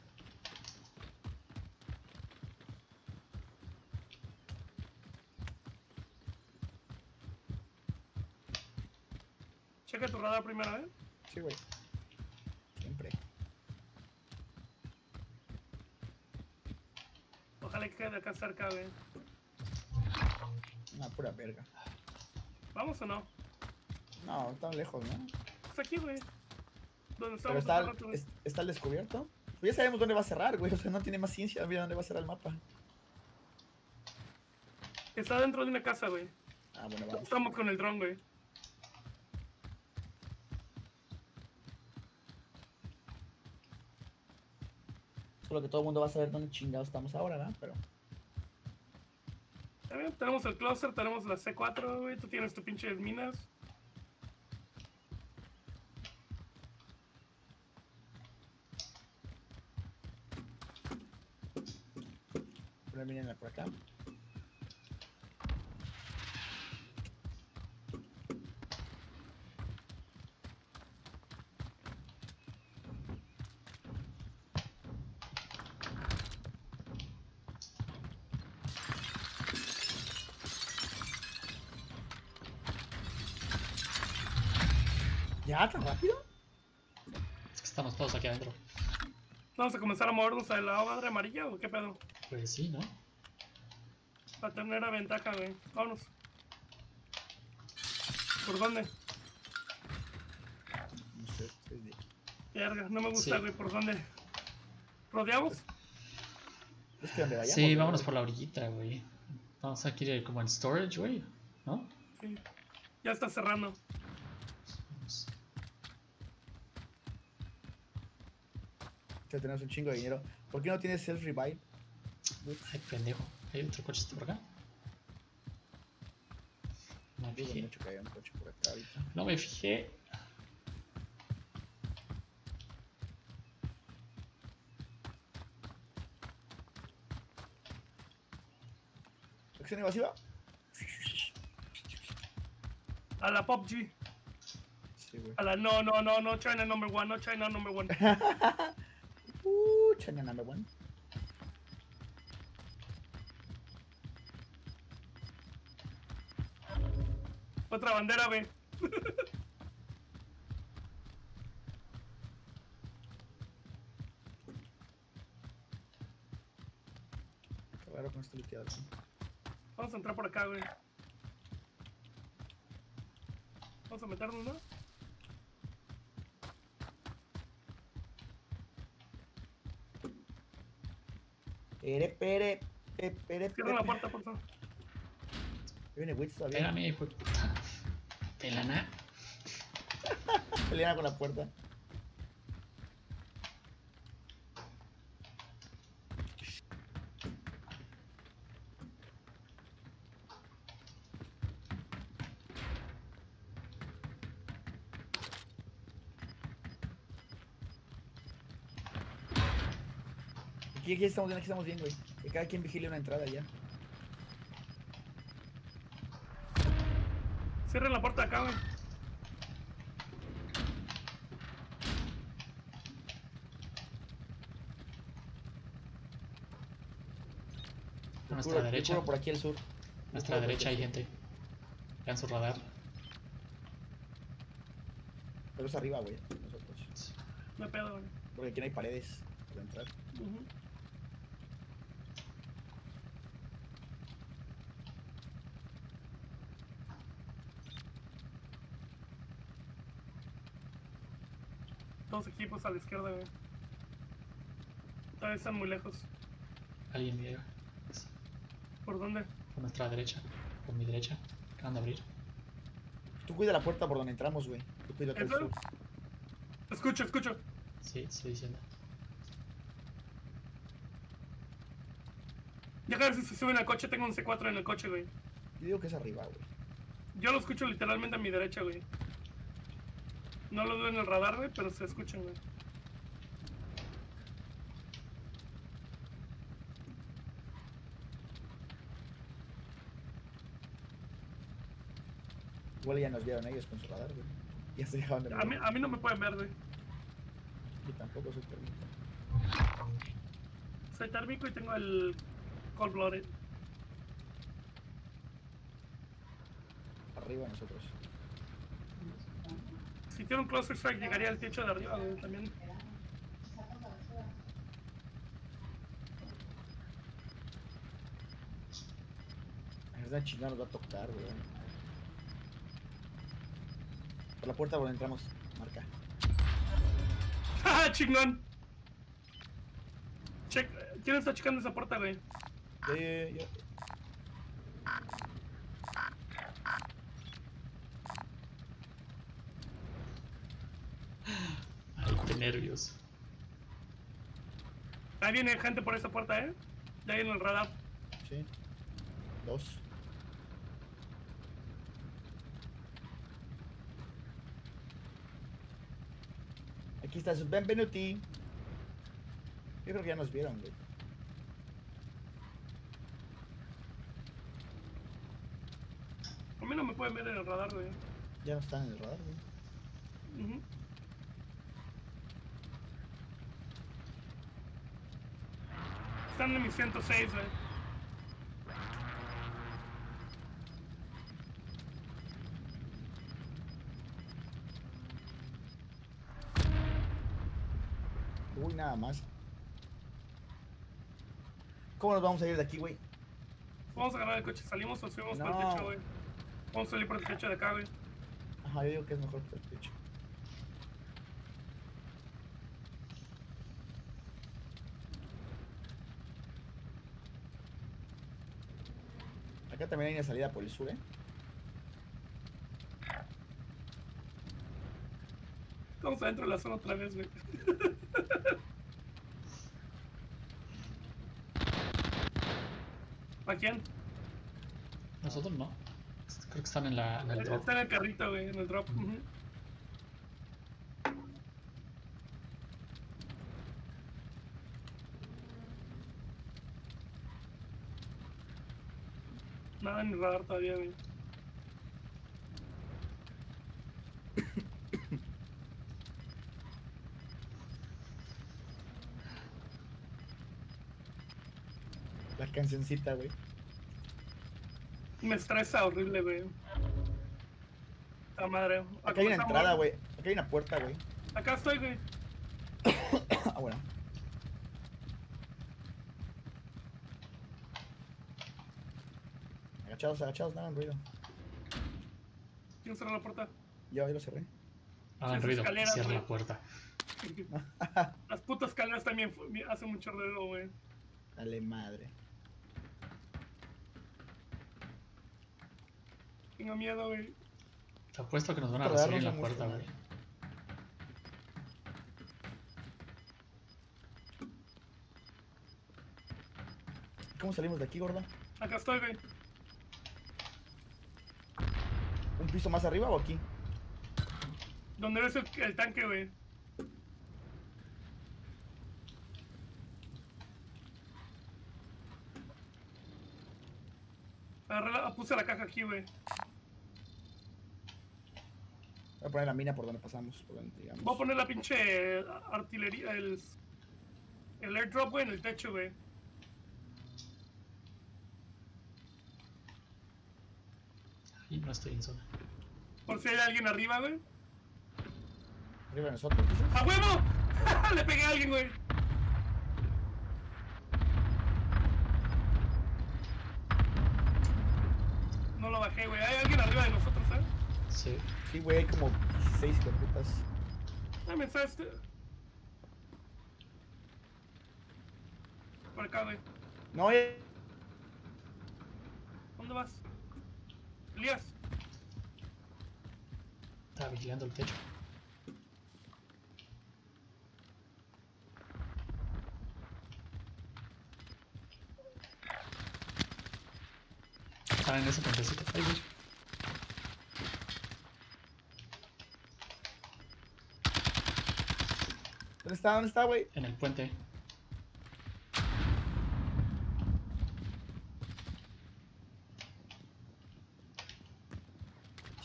Checa tu radar primero, Sí, güey. Siempre. Ojalá que quede acá cerca, güey. Una pura verga. ¿Vamos o no? No, tan lejos, ¿no? Pues aquí, güey. Donde Pero estamos hace rato, güey. está al descubierto. Pues ya sabemos dónde va a cerrar, güey. O sea, no tiene más ciencia. Mira dónde va a cerrar el mapa. Está dentro de una casa, güey. Ah, bueno, vamos. Estamos con el dron, güey. Solo que todo el mundo va a saber dónde chingados estamos ahora, ¿verdad? Pero. Está bien, tenemos el cluster, tenemos la C4, güey. Tú tienes tu pinche minas. Miren por acá. ¿Ya tan rápido? Es que estamos todos aquí adentro. Vamos a comenzar a movernos a la madre amarilla, o qué pedo. Pues sí, ¿no? Para tener la ventaja, güey. Vámonos. ¿Por dónde? No sé, estoy de... Verga, no me gusta, Sí. güey. ¿Por dónde? ¿Rodeamos? Es que donde vayamos. Sí, güey. vámonos por la orillita, güey. Vamos a ir como en storage, güey. ¿No? Sí. Ya está cerrando. Ya tenemos un chingo de dinero. ¿Por qué no tienes self-revive? Ay, pendejo. ¿Hay otro cochecito por acá? No me Dudo fijé. mucho que haya un coche por acá ahorita. No me fijé. ¿Acción evasiva? A la Pop G. Sí, güey. A la no, China number one, no China number one. China number one. Otra bandera, güey. Qué raro con este liquidador. Vamos a entrar por acá, güey. Vamos a meternos, ¿no? Pere. Cierra la puerta, por favor. Viene Witch todavía. Espérame, hijo de puta. Pelana. Peleando con la puerta. Aquí estamos bien, güey. Que cada quien vigile una entrada ya. Cierren la puerta acá, güey. A nuestra derecha. Yo cubro por aquí el sur. A nuestra derecha hay gente. Vean su radar. Pero es arriba, güey. Nosotros. No hay pedo, güey. Porque aquí no hay paredes para entrar. Ujú. Dos equipos a la izquierda, güey. Todavía están muy lejos. Alguien llega. ¿Por dónde? Por nuestra derecha. Por mi derecha. Acaban de abrir. Tú cuida la puerta por donde entramos, güey. Tú cuida el ¿Entró? sur. Escucho. Sí, estoy diciendo. Ya a ver si se suben al coche. Tengo un C4 en el coche, güey. Yo digo que es arriba, güey. Yo lo escucho literalmente a mi derecha, güey. No lo veo en el radar, güey, pero se escuchan, güey. Igual ya nos vieron ellos con su radar, güey. Ya se dejaban de A mí no me pueden ver, güey. Y tampoco soy térmico. Soy térmico y tengo el Cold Blooded. Arriba nosotros. Si tiene un Closer Strike, llegaría al techo de arriba, güey, también. Esa chingada nos va a tocar, güey. Por la puerta por donde entramos. Marca. ¡Ja, chingón! ¿Quién está checando esa puerta, güey? Yo. Ay, qué nervios. Ahí viene gente por esa puerta, ¿eh? De ahí en el radar. Sí. 2. Aquí está su Benvenuti. Yo creo que ya nos vieron, güey. A mí no me pueden ver en el radar, güey. Ya no están en el radar, güey. Ujú. Están en mi 106, güey. Uy, nada más. ¿Cómo nos vamos a ir de aquí, güey? Vamos a agarrar el coche, salimos o subimos por el No. techo, güey. Vamos a salir por el techo de acá, güey. Ajá, yo digo que es mejor que el techo. Acá también hay una salida por el sur, ¿eh? Estamos adentro de la zona otra vez, güey. ¿A quién? Nosotros no. Creo que están en el drop. Está en el carrito, güey, en el drop. Ujú. Nada en el radar todavía, güey. La cancioncita, güey. Me estresa horrible, güey. La madre. Acá hay una entrada, güey. Acá hay una puerta, güey. Acá estoy, güey. Ah, bueno. Agachados, agachados, no hagan ruido. ¿Quién cerró la puerta? Yo ahí lo cerré. Hagan Esas ruido. escaleras, Cierra güey. la puerta. Las putas escaleras también hacen mucho ruido, güey. Dale madre. Tengo miedo, güey. Te apuesto que nos van a Pero recibir en la darnos puerta, mucho, güey. ¿Cómo salimos de aquí, gorda? Acá estoy, güey. ¿Un piso más arriba o aquí? ¿Dónde ves el tanque, güey? Puse la caja aquí, güey. Voy a poner la mina por donde pasamos, por donde llegamos. Voy a poner la pinche artillería, el airdrop, güey, en el techo, güey. Y no estoy en zona. Por si hay alguien arriba, güey. Arriba de nosotros, dices. ¡A huevo! Le pegué a alguien, güey. No lo bajé, güey. Hay alguien arriba de nosotros, ¿eh? Sí. Sí, güey, hay como 16 putas. Dame este. Por acá, güey. No, ¿Dónde vas? Elías. Estaba vigilando el techo. Están en ese puentecito. Ahí, güey. ¿dónde está? ¿Dónde está, güey? En el puente.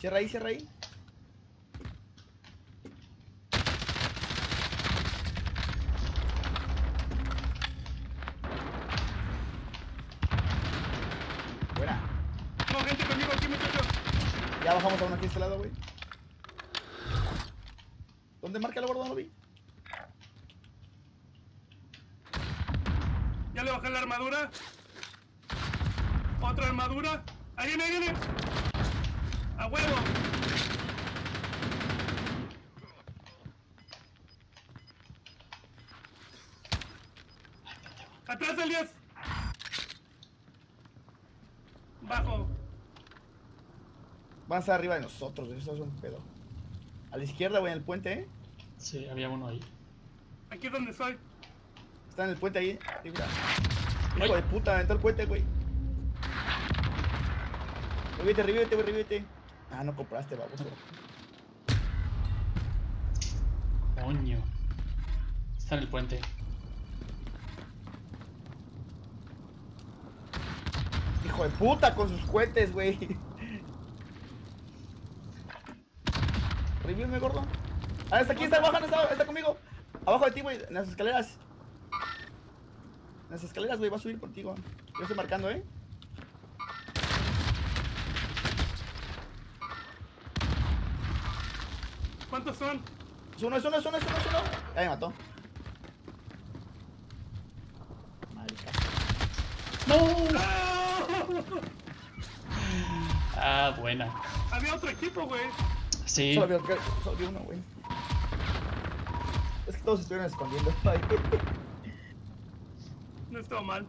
Cierra ahí, cierra ahí. Buena. No, gente conmigo aquí, muchachos. Ya bajamos a uno aquí de este lado, güey. ¿Dónde marca el gordo? No lo vi. Ya le bajé la armadura. Otra armadura. Ahí viene, ahí viene. A huevo. Atrás del 10. Bajo. Van a estar arriba de nosotros, eso es un pedo. A la izquierda, güey, en el puente, ¿eh? Sí, había uno ahí. Aquí es donde soy. Está en el puente ahí. Sí, mira. Hijo de puta, aventó el puente, güey. Revívete, güey, revívete. Ah, no compraste, baboso. Coño. Está en el puente. Hijo de puta, con sus cohetes, güey. Revíveme, gordo. Ah, está aquí, está abajo, está conmigo. Abajo de ti, güey, en las escaleras. En las escaleras, güey, va a subir contigo. Yo estoy marcando, ¿eh? ¿Cuántos son? Es uno. Ya me mató. Marica. ¡No! ¡Ah! Ah, buena. Había otro equipo, güey. Sí. Solo vi uno, güey. Es que todos se estuvieron escondiendo. Ay. No estuvo mal.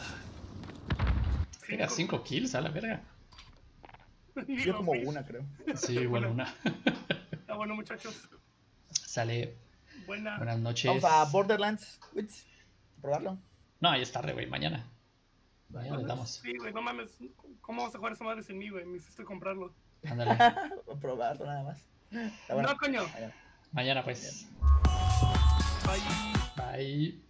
Pega 5 kills a la verga. Ni Yo los como vi. una, creo. Sí, igual una. Está bueno, muchachos. Sale. Buena. Buenas noches. Vamos a Borderlands, Wits. A probarlo. No, ya es tarde, güey. Mañana. Mañana le damos. Sí, güey, no mames. ¿Cómo vas a jugar esa madre sin mí, güey? Me hiciste comprarlo. Ándale. A probarlo nada más. Está bueno. No, coño. Mañana. Mañana, pues. Bye. Bye.